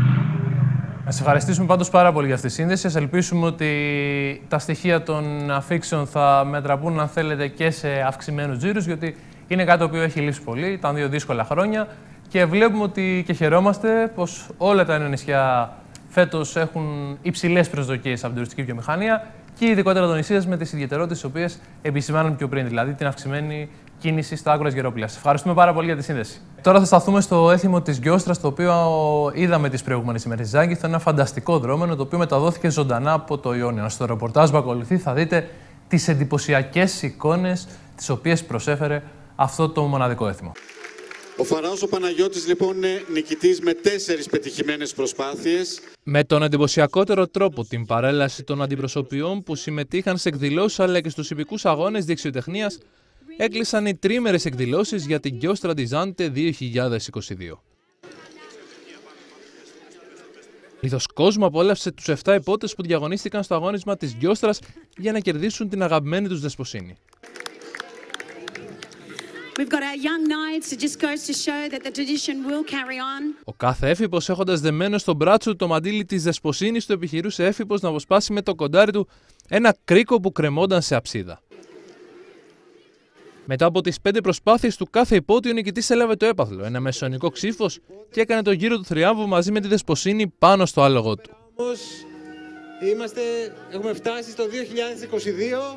Να σας ευχαριστήσουμε πάντως πάρα πολύ για αυτή τη σύνδεση. Ας ελπίσουμε ότι τα στοιχεία των αφήξεων θα μετραπούν, αν θέλετε, και σε αυξημένους τζίρους, γιατί είναι κάτι το οποίο έχει λείψει πολύ. Ήταν 2 δύσκολα χρόνια και βλέπουμε ότι και χαιρόμαστε πως όλα τα νησιά φέτος έχουν υψηλές προσδοκίες από την τουριστική βιομηχανία και ειδικότερα το νησί με τις ιδιαιτερότητες τις οποίες επισημάναμε πιο πριν, δηλαδή την αυξημένη κίνηση στα Άγκορας Γερόπλειας. Ευχαριστούμε πάρα πολύ για τη σύνδεση. Τώρα θα σταθούμε στο έθιμο της Γιόστρας, το οποίο είδαμε τις προηγούμενες ημέρες. Ζάγκηθο, ένα φανταστικό δρόμενο, το οποίο μεταδόθηκε ζωντανά από το Ιόνιο. Στο ρεπορτάζ που ακολουθεί θα δείτε τις εντυπωσιακές εικόνες τις οποίες προσέφερε αυτό το μοναδικό έθιμο. Ο Φαραώς ο Παναγιώτης λοιπόν είναι νικητής με 4 πετυχημένες προσπάθειες. Με τον εντυπωσιακότερο τρόπο την παρέλαση των αντιπροσωπιών που συμμετείχαν σε εκδηλώσεις αλλά και στους ιππικούς αγώνες δεξιοτεχνίας έκλεισαν οι τρίμερες εκδηλώσεις για την Giostra di Zante 2022. Πλήθος κόσμου απόλαυσε τους 7 υπότες που διαγωνίστηκαν στο αγώνισμα της Γιόστρας για να κερδίσουν την αγαπημένη τους δεσποσίνη. Ο κάθε έφηπος, έχοντας δεμένο στο μπράτσο του το μαντίλι της δεσποσίνης του, επιχειρούσε έφηπος να αποσπάσει με το κοντάρι του ένα κρίκο που κρεμόνταν σε αψίδα. Μετά από τις 5 προσπάθειες του κάθε υπότη, ο νικητής έλαβε το έπαθλο, ένα μεσαιωνικό ξύφος, και έκανε το γύρο του θριάμβου μαζί με τη δεσποσίνη πάνω στο άλογο του. Έχουμε φτάσει στο 2022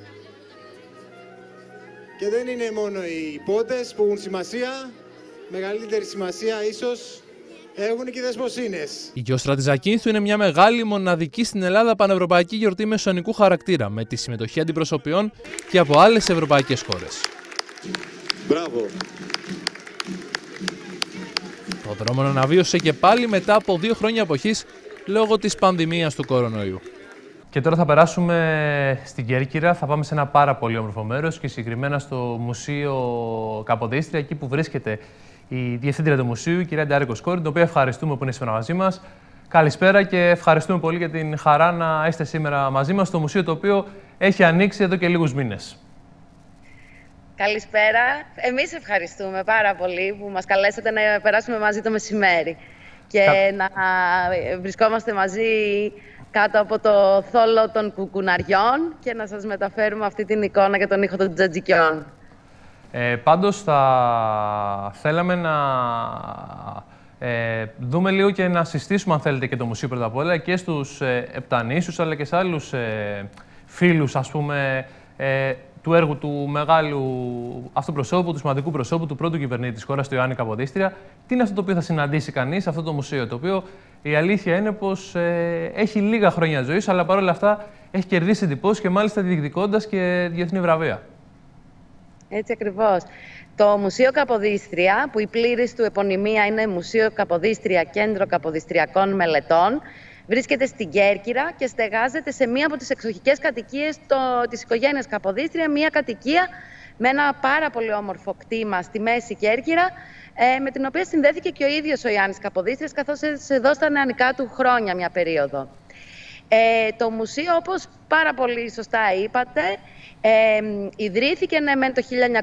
και δεν είναι μόνο οι υπότες που έχουν σημασία, μεγαλύτερη σημασία ίσως έχουν και οι δεσποσίνες. Η Γιώστρα της Ζακίνθου είναι μια μεγάλη, μοναδική στην Ελλάδα πανευρωπαϊκή γιορτή μεσαιωνικού χαρακτήρα, με τη συμμετοχή αντιπροσωπιών και από άλλες ευρωπαϊκές χώρες. Μπράβο. Το δρόμο αναβίωσε και πάλι μετά από 2 χρόνια αποχής λόγω της πανδημίας του κορονοϊού. Και τώρα θα περάσουμε στην Κέρκυρα, θα πάμε σε ένα πάρα πολύ όμορφο μέρος και συγκεκριμένα στο Μουσείο Καποδίστρια, εκεί που βρίσκεται η Διευθύντρια του Μουσείου, η κυρία Ντάρη Κοσκόρη, την οποία ευχαριστούμε που είναι σήμερα μαζί μας. Καλησπέρα και ευχαριστούμε πολύ για την χαρά να είστε σήμερα μαζί μας στο μουσείο, το οποίο έχει ανοίξει εδώ και λίγους μήνες. Καλησπέρα. Εμείς ευχαριστούμε πάρα πολύ που μας καλέσατε να περάσουμε μαζί το μεσημέρι και να βρισκόμαστε μαζί κάτω από το θόλο των κουκουναριών και να σας μεταφέρουμε αυτή την εικόνα και τον ήχο των τζατζικιών. Πάντως θα θέλαμε να δούμε λίγο και να συστήσουμε, αν θέλετε, και το μουσείο πρώτα απ' όλα και στους επτανήσους αλλά και σε άλλους φίλους, ας πούμε, του έργου του μεγάλου αυτού προσώπου, του σημαντικού προσώπου, του πρώτου κυβερνήτη της χώρας, του Ιωάννη Καποδίστρια. Τι είναι αυτό το οποίο θα συναντήσει κανείς σε αυτό το μουσείο, το οποίο η αλήθεια είναι πως έχει λίγα χρόνια ζωής, αλλά παρόλα αυτά έχει κερδίσει εντυπώσεις και μάλιστα διεκδικώντας και διεθνή βραβεία. Έτσι ακριβώς. Το Μουσείο Καποδίστρια, που η πλήρης του επωνυμία είναι Μουσείο Καποδίστρια Κέντρο Καποδιστριακών Μελετών, βρίσκεται στην Κέρκυρα και στεγάζεται σε μία από τις εξοχικές κατοικίες της οικογένειας Καποδίστρια, μία κατοικία με ένα πάρα πολύ όμορφο κτήμα στη Μέση Κέρκυρα, με την οποία συνδέθηκε και ο ίδιος ο Ιωάννης Καποδίστριας, καθώς εδώ στα νεανικά του χρόνια μια περίοδο. Το μουσείο, όπως πάρα πολύ σωστά είπατε, ιδρύθηκε το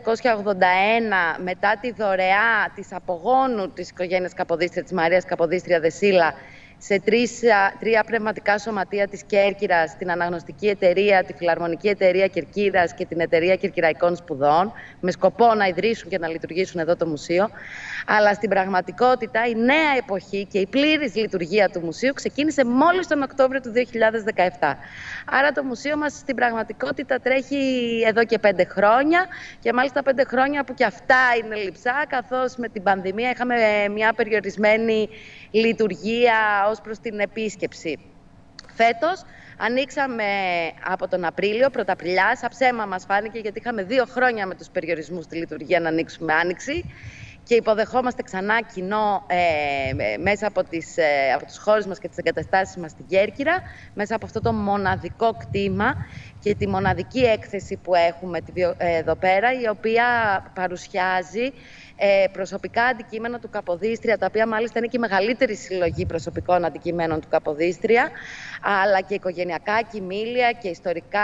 1981 μετά τη δωρεά της απογόνου της οικογένειας Καποδίστρια, της Μαρίας Καποδίστρια Δεσίλα, σε τρία πνευματικά σωματεία της Κέρκυρας, την Αναγνωστική Εταιρεία, τη Φιλαρμονική Εταιρεία Κερκύρας και την Εταιρεία Κερκυραϊκών Σπουδών, με σκοπό να ιδρύσουν και να λειτουργήσουν εδώ το μουσείο. Αλλά στην πραγματικότητα η νέα εποχή και η πλήρης λειτουργία του μουσείου ξεκίνησε μόλις τον Οκτώβριο του 2017. Άρα το μουσείο μας στην πραγματικότητα τρέχει εδώ και 5 χρόνια και μάλιστα 5 χρόνια που και αυτά είναι λειψά, καθώς με την πανδημία είχαμε μια περιορισμένη λειτουργία ως προς την επίσκεψη. Φέτος ανοίξαμε από τον Απρίλιο, πρωταπριλιά, σαν ψέμα μας φάνηκε, γιατί είχαμε 2 χρόνια με τους περιορισμούς στη λειτουργία να ανοίξουμε άνοιξη και υποδεχόμαστε ξανά κοινό μέσα από τους χώρους μας και τις εγκαταστάσεις μας στην Κέρκυρα, μέσα από αυτό το μοναδικό κτήμα και τη μοναδική έκθεση που έχουμε εδώ πέρα, η οποία παρουσιάζει προσωπικά αντικείμενα του Καποδίστρια, τα οποία μάλιστα είναι και η μεγαλύτερη συλλογή προσωπικών αντικειμένων του Καποδίστρια, αλλά και οικογενειακά κοιμήλια και ιστορικά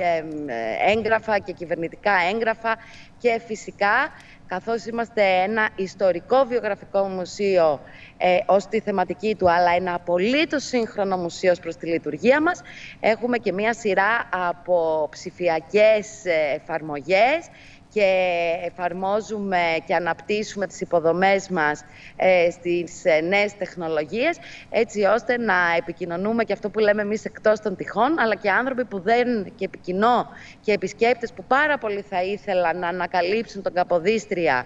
έγγραφα και κυβερνητικά έγγραφα και φυσικά, καθώς είμαστε ένα ιστορικό βιογραφικό μουσείο ως τη θεματική του, αλλά ένα απολύτως σύγχρονο μουσείο προς τη λειτουργία μας, έχουμε και μία σειρά από ψηφιακές εφαρμογές και εφαρμόζουμε και αναπτύσσουμε τις υποδομές μας στις νέες τεχνολογίες, έτσι ώστε να επικοινωνούμε και αυτό που λέμε εμείς εκτός των τυχών, αλλά και άνθρωποι που δεν, και κοινό και επισκέπτες που πάρα πολύ θα ήθελαν να ανακαλύψουν τον Καποδίστρια,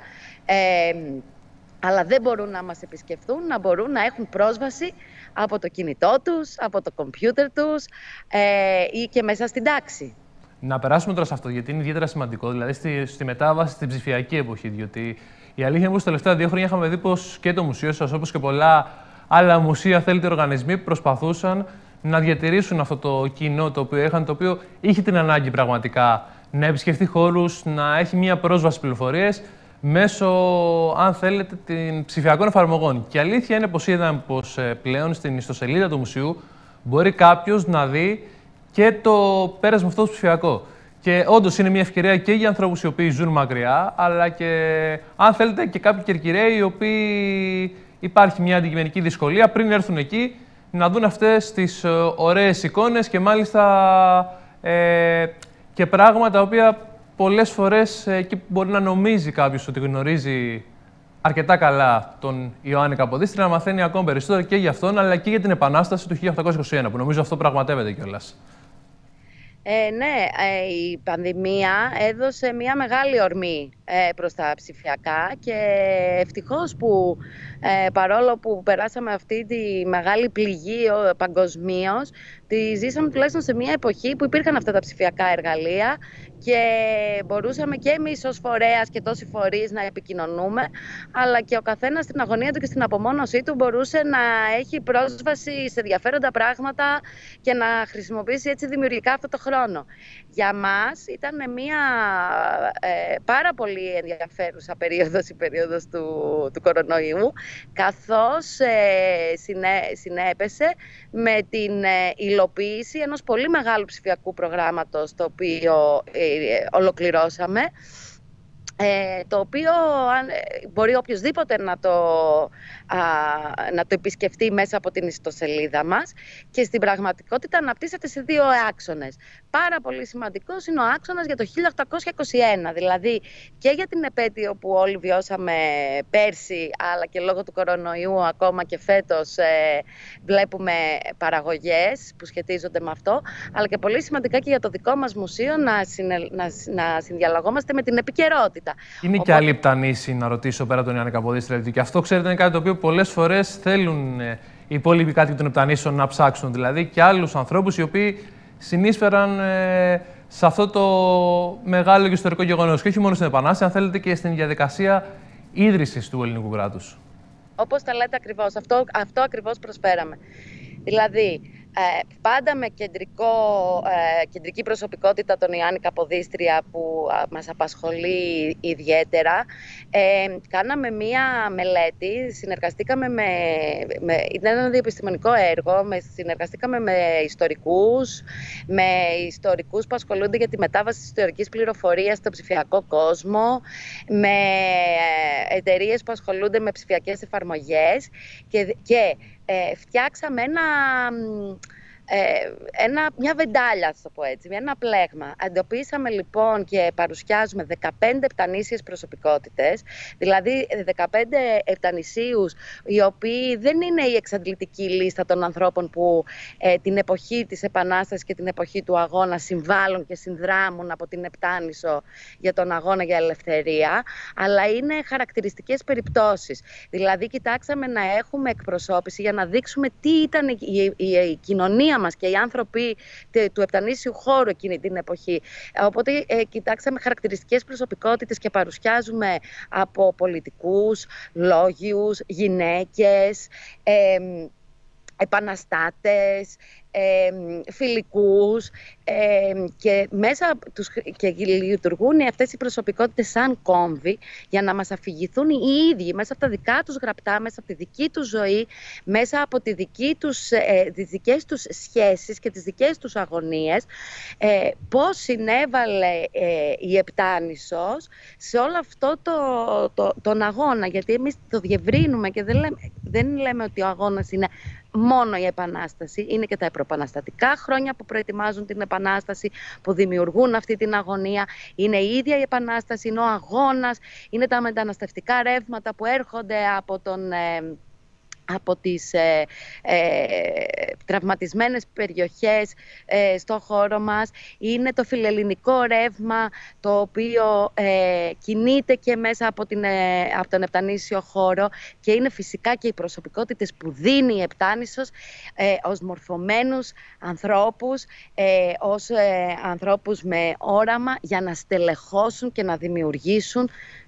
αλλά δεν μπορούν να μας επισκεφθούν, να μπορούν να έχουν πρόσβαση από το κινητό τους, από το κομπιούτερ τους ή και μέσα στην τάξη. Να περάσουμε τώρα σε αυτό, γιατί είναι ιδιαίτερα σημαντικό, δηλαδή στη μετάβαση στην ψηφιακή εποχή. Διότι η αλήθεια είναι πως τα τελευταία 2 χρόνια είχαμε δει πως και το μουσείο σας, όπως και πολλά άλλα μουσεία, θέλετε, οργανισμοί, προσπαθούσαν να διατηρήσουν αυτό το κοινό το οποίο είχαν, το οποίο είχε την ανάγκη πραγματικά να επισκεφτεί χώρους, να έχει μία πρόσβαση πληροφορίες μέσω, αν θέλετε, των ψηφιακών εφαρμογών. Και η αλήθεια είναι πως είδαμε πως πλέον στην ιστοσελίδα του μουσείου μπορεί κάποιος να δει και το πέρασμα αυτό το ψηφιακό. Και όντως είναι μια ευκαιρία και για ανθρώπους οι οποίοι ζουν μακριά, αλλά και, αν θέλετε, και κάποιοι Κερκυραίοι οι οποίοι υπάρχει μια αντικειμενική δυσκολία πριν έρθουν εκεί να δουν αυτές τις ωραίες εικόνες και μάλιστα και πράγματα τα οποία πολλές φορές εκεί μπορεί να νομίζει κάποιος ότι γνωρίζει αρκετά καλά τον Ιωάννη Καποδίστρια, να μαθαίνει ακόμα περισσότερο και για αυτόν, αλλά και για την Επανάσταση του 1821, που νομίζω αυτό πραγματεύεται κιόλας. Ναι, η πανδημία έδωσε μια μεγάλη ορμή προς τα ψηφιακά και ευτυχώς που παρόλο που περάσαμε αυτή τη μεγάλη πληγή παγκοσμίως, τη ζήσαμε τουλάχιστον σε μια εποχή που υπήρχαν αυτά τα ψηφιακά εργαλεία και μπορούσαμε και εμείς ως φορέας και τόσοι φορείς να επικοινωνούμε, αλλά και ο καθένας στην αγωνία του και στην απομόνωσή του μπορούσε να έχει πρόσβαση σε ενδιαφέροντα πράγματα και να χρησιμοποιήσει έτσι δημιουργικά αυτό το χρόνο. Για μας ήταν μια πάρα πολύ ενδιαφέρουσα περίοδος, η περίοδος του κορονοϊού, καθώς συνέπεσε με την υλοποίηση ενός πολύ μεγάλου ψηφιακού προγράμματος, το οποίο ολοκληρώσαμε, το οποίο μπορεί οποιοσδήποτε να το επισκεφτεί μέσα από την ιστοσελίδα μας και στην πραγματικότητα αναπτύσσεται σε 2 άξονες. Πάρα πολύ σημαντικός είναι ο άξονας για το 1821, δηλαδή και για την επέτειο που όλοι βιώσαμε πέρσι, αλλά και λόγω του κορονοϊού ακόμα και φέτος βλέπουμε παραγωγές που σχετίζονται με αυτό, αλλά και πολύ σημαντικά και για το δικό μας μουσείο να συνδιαλλαγόμαστε με την επικαιρότητα. Είναι και άλλοι υπτανήσοι, να ρωτήσω πέρα τον Ιωάννη Καποδίστρια, και αυτό ξέρετε είναι κάτι το οποίο πολλές φορές θέλουν οι υπόλοιποι κάτοικοι των υπτανήσεων να ψάξουν. Δηλαδή και άλλους ανθρώπους οι οποίοι συνείσφεραν σε αυτό το μεγάλο και ιστορικό γεγονός. Και όχι μόνο στην Επανάσταση, αν θέλετε και στην διαδικασία ίδρυσης του ελληνικού κράτους. Όπως τα λέτε ακριβώς, αυτό ακριβώς προσφέραμε. Δηλαδή, πάντα με κεντρική προσωπικότητα τον Ιωάννη Καποδίστρια που μας απασχολεί ιδιαίτερα, κάναμε μία μελέτη, συνεργαστήκαμε ήταν ένα διεπιστημονικό έργο, συνεργαστήκαμε με ιστορικούς που ασχολούνται για τη μετάβαση της ιστορικής πληροφορίας στο ψηφιακό κόσμο, με εταιρείες που ασχολούνται με ψηφιακές εφαρμογές και φτιάξαμε μια βεντάλια, θα το πω έτσι, ένα πλέγμα. Εντοπίσαμε λοιπόν και παρουσιάζουμε 15 επτανήσιες προσωπικότητες, δηλαδή 15 επτανησίους, οι οποίοι δεν είναι η εξαντλητική λίστα των ανθρώπων που την εποχή της Επανάστασης και την εποχή του αγώνα συμβάλλουν και συνδράμουν από την Επτάνησο για τον αγώνα για ελευθερία, αλλά είναι χαρακτηριστικές περιπτώσεις. Δηλαδή κοιτάξαμε να έχουμε εκπροσώπηση για να δείξουμε τι ήταν η κοινωνία μας και οι άνθρωποι του επτανήσιου χώρου εκείνη την εποχή. Οπότε κοιτάξαμε χαρακτηριστικές προσωπικότητες και παρουσιάζουμε από πολιτικούς, λόγιους, γυναίκες, επαναστάτες, φιλικούς και μέσα και λειτουργούν αυτές οι προσωπικότητες σαν κόμβοι για να μας αφηγηθούν οι ίδιοι μέσα από τα δικά τους γραπτά, μέσα από τη δική τους ζωή, μέσα από τις δικές τους σχέσεις και τις δικές τους αγωνίες, πώς συνέβαλε η Επτάνησος σε όλο αυτό τον αγώνα, γιατί εμείς το διευρύνουμε και δεν λέμε ότι ο αγώνας είναι μόνο η Επανάσταση, είναι και τα επαναστατικά χρόνια που προετοιμάζουν την Επανάσταση, που δημιουργούν αυτή την αγωνία. Είναι η ίδια η Επανάσταση, είναι ο αγώνας, είναι τα μεταναστευτικά ρεύματα που έρχονται από τις τραυματισμένες περιοχές στο χώρο μας. Είναι το φιλελληνικό ρεύμα, το οποίο κινείται και μέσα από τον Επτανήσιο χώρο, και είναι φυσικά και οι προσωπικότητες που δίνει η Επτάνησος ως μορφωμένους ανθρώπους, ως ανθρώπους με όραμα για να στελεχώσουν και να δημιουργήσουν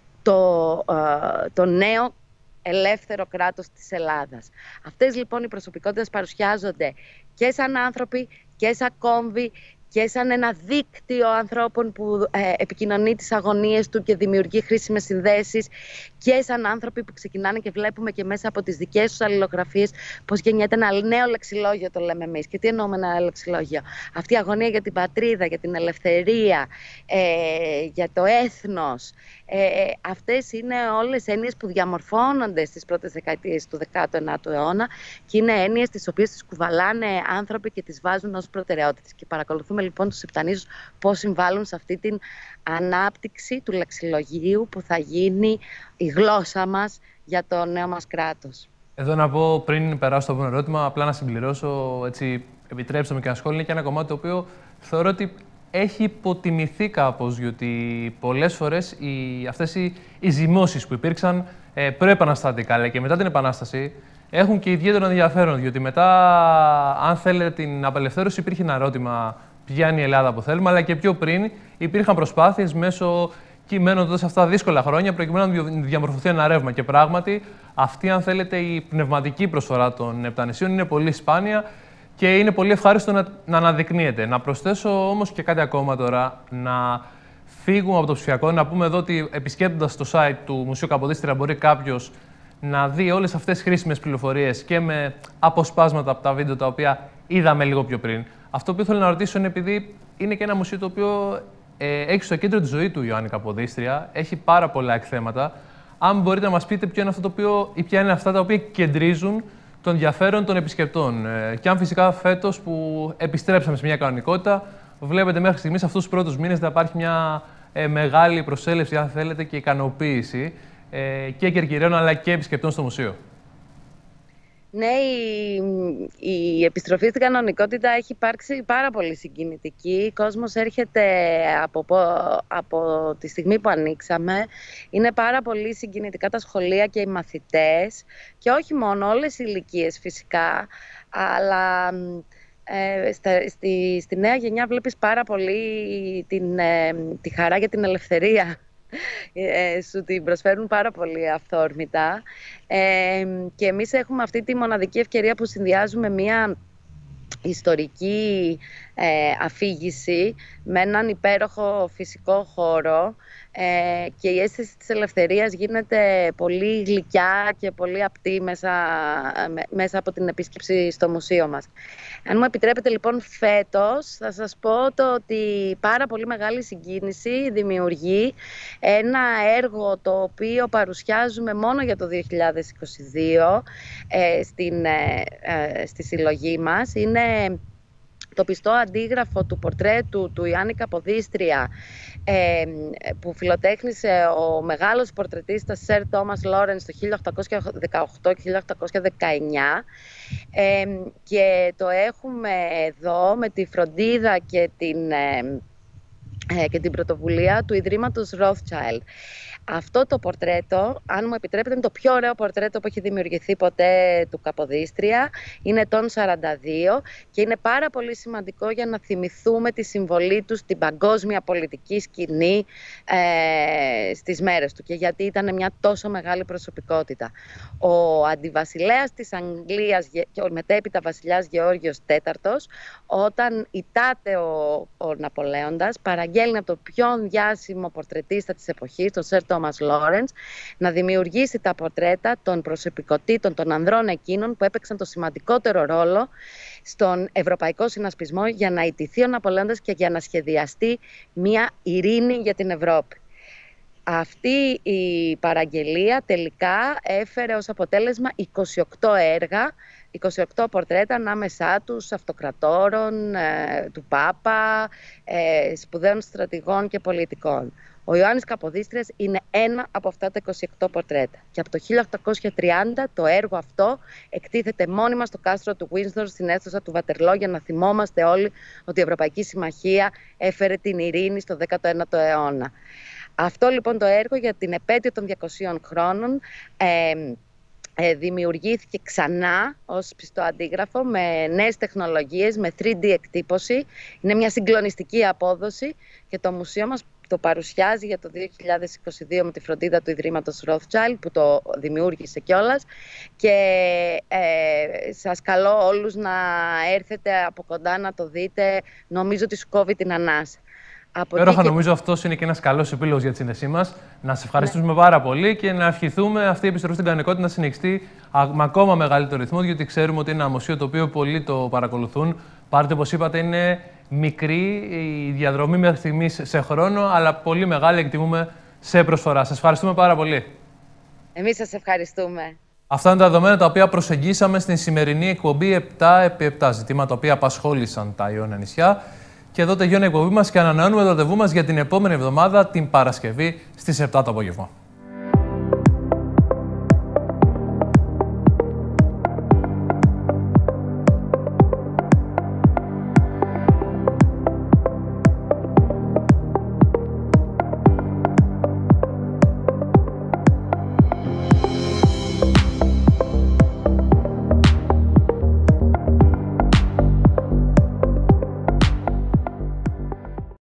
το νέο ελεύθερο κράτος της Ελλάδας. Αυτές λοιπόν οι προσωπικότητες παρουσιάζονται και σαν άνθρωποι και σαν κόμβοι και σαν ένα δίκτυο ανθρώπων που επικοινωνεί τις αγωνίες του και δημιουργεί χρήσιμες συνδέσεις, και σαν άνθρωποι που ξεκινάνε και βλέπουμε και μέσα από τις δικές τους αλληλογραφίες πώς γεννιέται ένα νέο λεξιλόγιο, το λέμε εμείς. Και τι εννοούμε ένα λεξιλόγιο? Αυτή η αγωνία για την πατρίδα, για την ελευθερία, για το έθνος. Αυτές είναι όλες έννοιες που διαμορφώνονται στις πρώτες δεκαετίες του 19ου αιώνα και είναι έννοιες τις οποίες τις κουβαλάνε άνθρωποι και τις βάζουν ως προτεραιότητες. Και παρακολουθούμε λοιπόν τους Επτανήσιους πώς συμβάλλουν σε αυτή την ανάπτυξη του λεξιλογίου που θα γίνει η γλώσσα μας για το νέο μας κράτος. Εδώ να πω, πριν περάσω στο επόμενο ερώτημα, απλά να συμπληρώσω, έτσι, επιτρέψτε μου και ένα σχόλιο, είναι και ένα κομμάτι το οποίο θεωρώ ότι έχει υποτιμηθεί κάπως, διότι πολλές φορές αυτές οι ζυμώσεις που υπήρξαν προεπαναστατικά, αλλά και μετά την Επανάσταση, έχουν και ιδιαίτερο ενδιαφέρον, διότι μετά, αν θέλετε, την απελευθέρωση υπήρχε ένα ερώτημα ποια είναι η Ελλάδα που θέλουμε, αλλά και πιο πριν υπήρχαν προσπάθειες μέσω κειμένων τότε σε αυτά τα δύσκολα χρόνια, προκειμένου να διαμορφωθεί ένα ρεύμα. Και πράγματι, αυτή, αν θέλετε, η πνευματική προσφορά των επτανησίων είναι πολύ σπάνια και είναι πολύ ευχάριστο να αναδεικνύεται. Να προσθέσω όμως και κάτι ακόμα τώρα, να φύγουμε από το ψηφιακό, να πούμε εδώ ότι επισκέπτοντας το site του Μουσείου Καποδίστρια μπορεί κάποιος να δει όλες αυτές τις χρήσιμες πληροφορίες και με αποσπάσματα από τα βίντεο τα οποία είδαμε λίγο πιο πριν. Αυτό που ήθελα να ρωτήσω είναι επειδή είναι και ένα μουσείο το οποίο έχει στο κέντρο τη ζωή του Ιωάννη Καποδίστρια, έχει πάρα πολλά εκθέματα. Αν μπορείτε να μας πείτε ποιο είναι αυτό το οποίο, ή ποια είναι αυτά τα οποία κεντρίζουν τον ενδιαφέρον των επισκεπτών. Και αν φυσικά φέτος που επιστρέψαμε σε μια κανονικότητα, βλέπετε μέχρι στιγμής αυτούς τους πρώτους μήνες να υπάρχει μια μεγάλη προσέλευση, αν θέλετε, και ικανοποίηση και κερκυραίων αλλά και επισκεπτών στο μουσείο. Ναι, η επιστροφή στην κανονικότητα έχει υπάρξει πάρα πολύ συγκινητική. Ο κόσμος έρχεται από τη στιγμή που ανοίξαμε. Είναι πάρα πολύ συγκινητικά τα σχολεία και οι μαθητές. Και όχι μόνο, όλες οι ηλικίες φυσικά, αλλά στη νέα γενιά βλέπεις πάρα πολύ τη χαρά για την ελευθερία. Σου την προσφέρουν πάρα πολύ αυθόρμητα και εμείς έχουμε αυτή τη μοναδική ευκαιρία που συνδυάζουμε μία ιστορική αφήγηση με έναν υπέροχο φυσικό χώρο και η αίσθηση της ελευθερίας γίνεται πολύ γλυκιά και πολύ απτή μέσα από την επίσκεψη στο μουσείο μας. Αν μου επιτρέπετε λοιπόν φέτος θα σας πω ότι πάρα πολύ μεγάλη συγκίνηση δημιουργεί ένα έργο το οποίο παρουσιάζουμε μόνο για το 2022 στη συλλογή μας. Είναι το πιστό αντίγραφο του πορτρέτου του Ιωάννη Καποδίστρια που φιλοτέχνησε ο μεγάλος πορτρετίστας Σερ Τόμας Λόρενς το 1818-1819 και το έχουμε εδώ με τη φροντίδα και την πρωτοβουλία του Ιδρύματος Rothschild. Αυτό το πορτρέτο, αν μου επιτρέπετε, είναι το πιο ωραίο πορτρέτο που έχει δημιουργηθεί ποτέ του Καποδίστρια. Είναι ετών 42 και είναι πάρα πολύ σημαντικό για να θυμηθούμε τη συμβολή του στην παγκόσμια πολιτική σκηνή στις μέρες του και γιατί ήταν μια τόσο μεγάλη προσωπικότητα. Ο αντιβασιλέας της Αγγλίας και ο μετέπειτα βασιλιάς Γεώργιος IV, όταν ητάται ο Ναπολέοντας, παραγγέλνει από το πιο διάσημο πορτρετίστα της εποχής, τον Σερ Τόμας Λόρενς, να δημιουργήσει τα πορτρέτα των προσωπικότητων, των ανδρών εκείνων που έπαιξαν το σημαντικότερο ρόλο στον ευρωπαϊκό συνασπισμό για να ιτηθεί ο Ναπολέοντας και για να σχεδιαστεί μια ειρήνη για την Ευρώπη. Αυτή η παραγγελία τελικά έφερε ως αποτέλεσμα 28 έργα, 28 πορτρέτα ανάμεσά τους αυτοκρατόρων, του Πάπα, σπουδαίων στρατηγών και πολιτικών. Ο Ιωάννης Καποδίστριας είναι ένα από αυτά τα 28 πορτρέτα. Και από το 1830 το έργο αυτό εκτίθεται μόνιμα στο κάστρο του Windsor στην αίθουσα του Βατερλό για να θυμόμαστε όλοι ότι η Ευρωπαϊκή Συμμαχία έφερε την ειρήνη στο 19ο αιώνα. Αυτό λοιπόν το έργο για την επέτειο των 200 χρόνων δημιουργήθηκε ξανά ως πιστό αντίγραφο με νέες τεχνολογίες, με 3D εκτύπωση. Είναι μια συγκλονιστική απόδοση και το μουσείο μας το παρουσιάζει για το 2022 με τη φροντίδα του Ιδρύματος Rothschild που το δημιούργησε κιόλας και σας καλώ όλους να έρθετε από κοντά να το δείτε. Νομίζω ότι σου κόβει την ανάσα. Υπέροχα, νομίζω αυτός είναι και ένας καλός επίλογος για τη σύνδεσή μας. Να σε ευχαριστούμε πάρα πολύ και να ευχηθούμε αυτή η επιστροφή στην κανονικότητα να συνεχιστεί με ακόμα μεγαλύτερο ρυθμό, διότι ξέρουμε ότι είναι ένα μουσείο το οποίο πολλοί το παρακολουθούν. Πάρτε, όπως είπατε, είναι μικρή η διαδρομή μέχρι στιγμής σε χρόνο, αλλά πολύ μεγάλη εκτιμούμε σε προσφορά. Σας ευχαριστούμε πάρα πολύ. Εμείς σας ευχαριστούμε. Αυτά είναι τα δεδομένα τα οποία προσεγγίσαμε στην σημερινή εκπομπή 7x7, ζητήματα τα οποία απασχόλησαν τα Ιόνια νησιά. Και εδώ τελειώνει η εκπομπή μας και ανανεώνουμε το ραντεβού μας για την επόμενη εβδομάδα, την Παρασκευή, στις 7 το απόγευμα.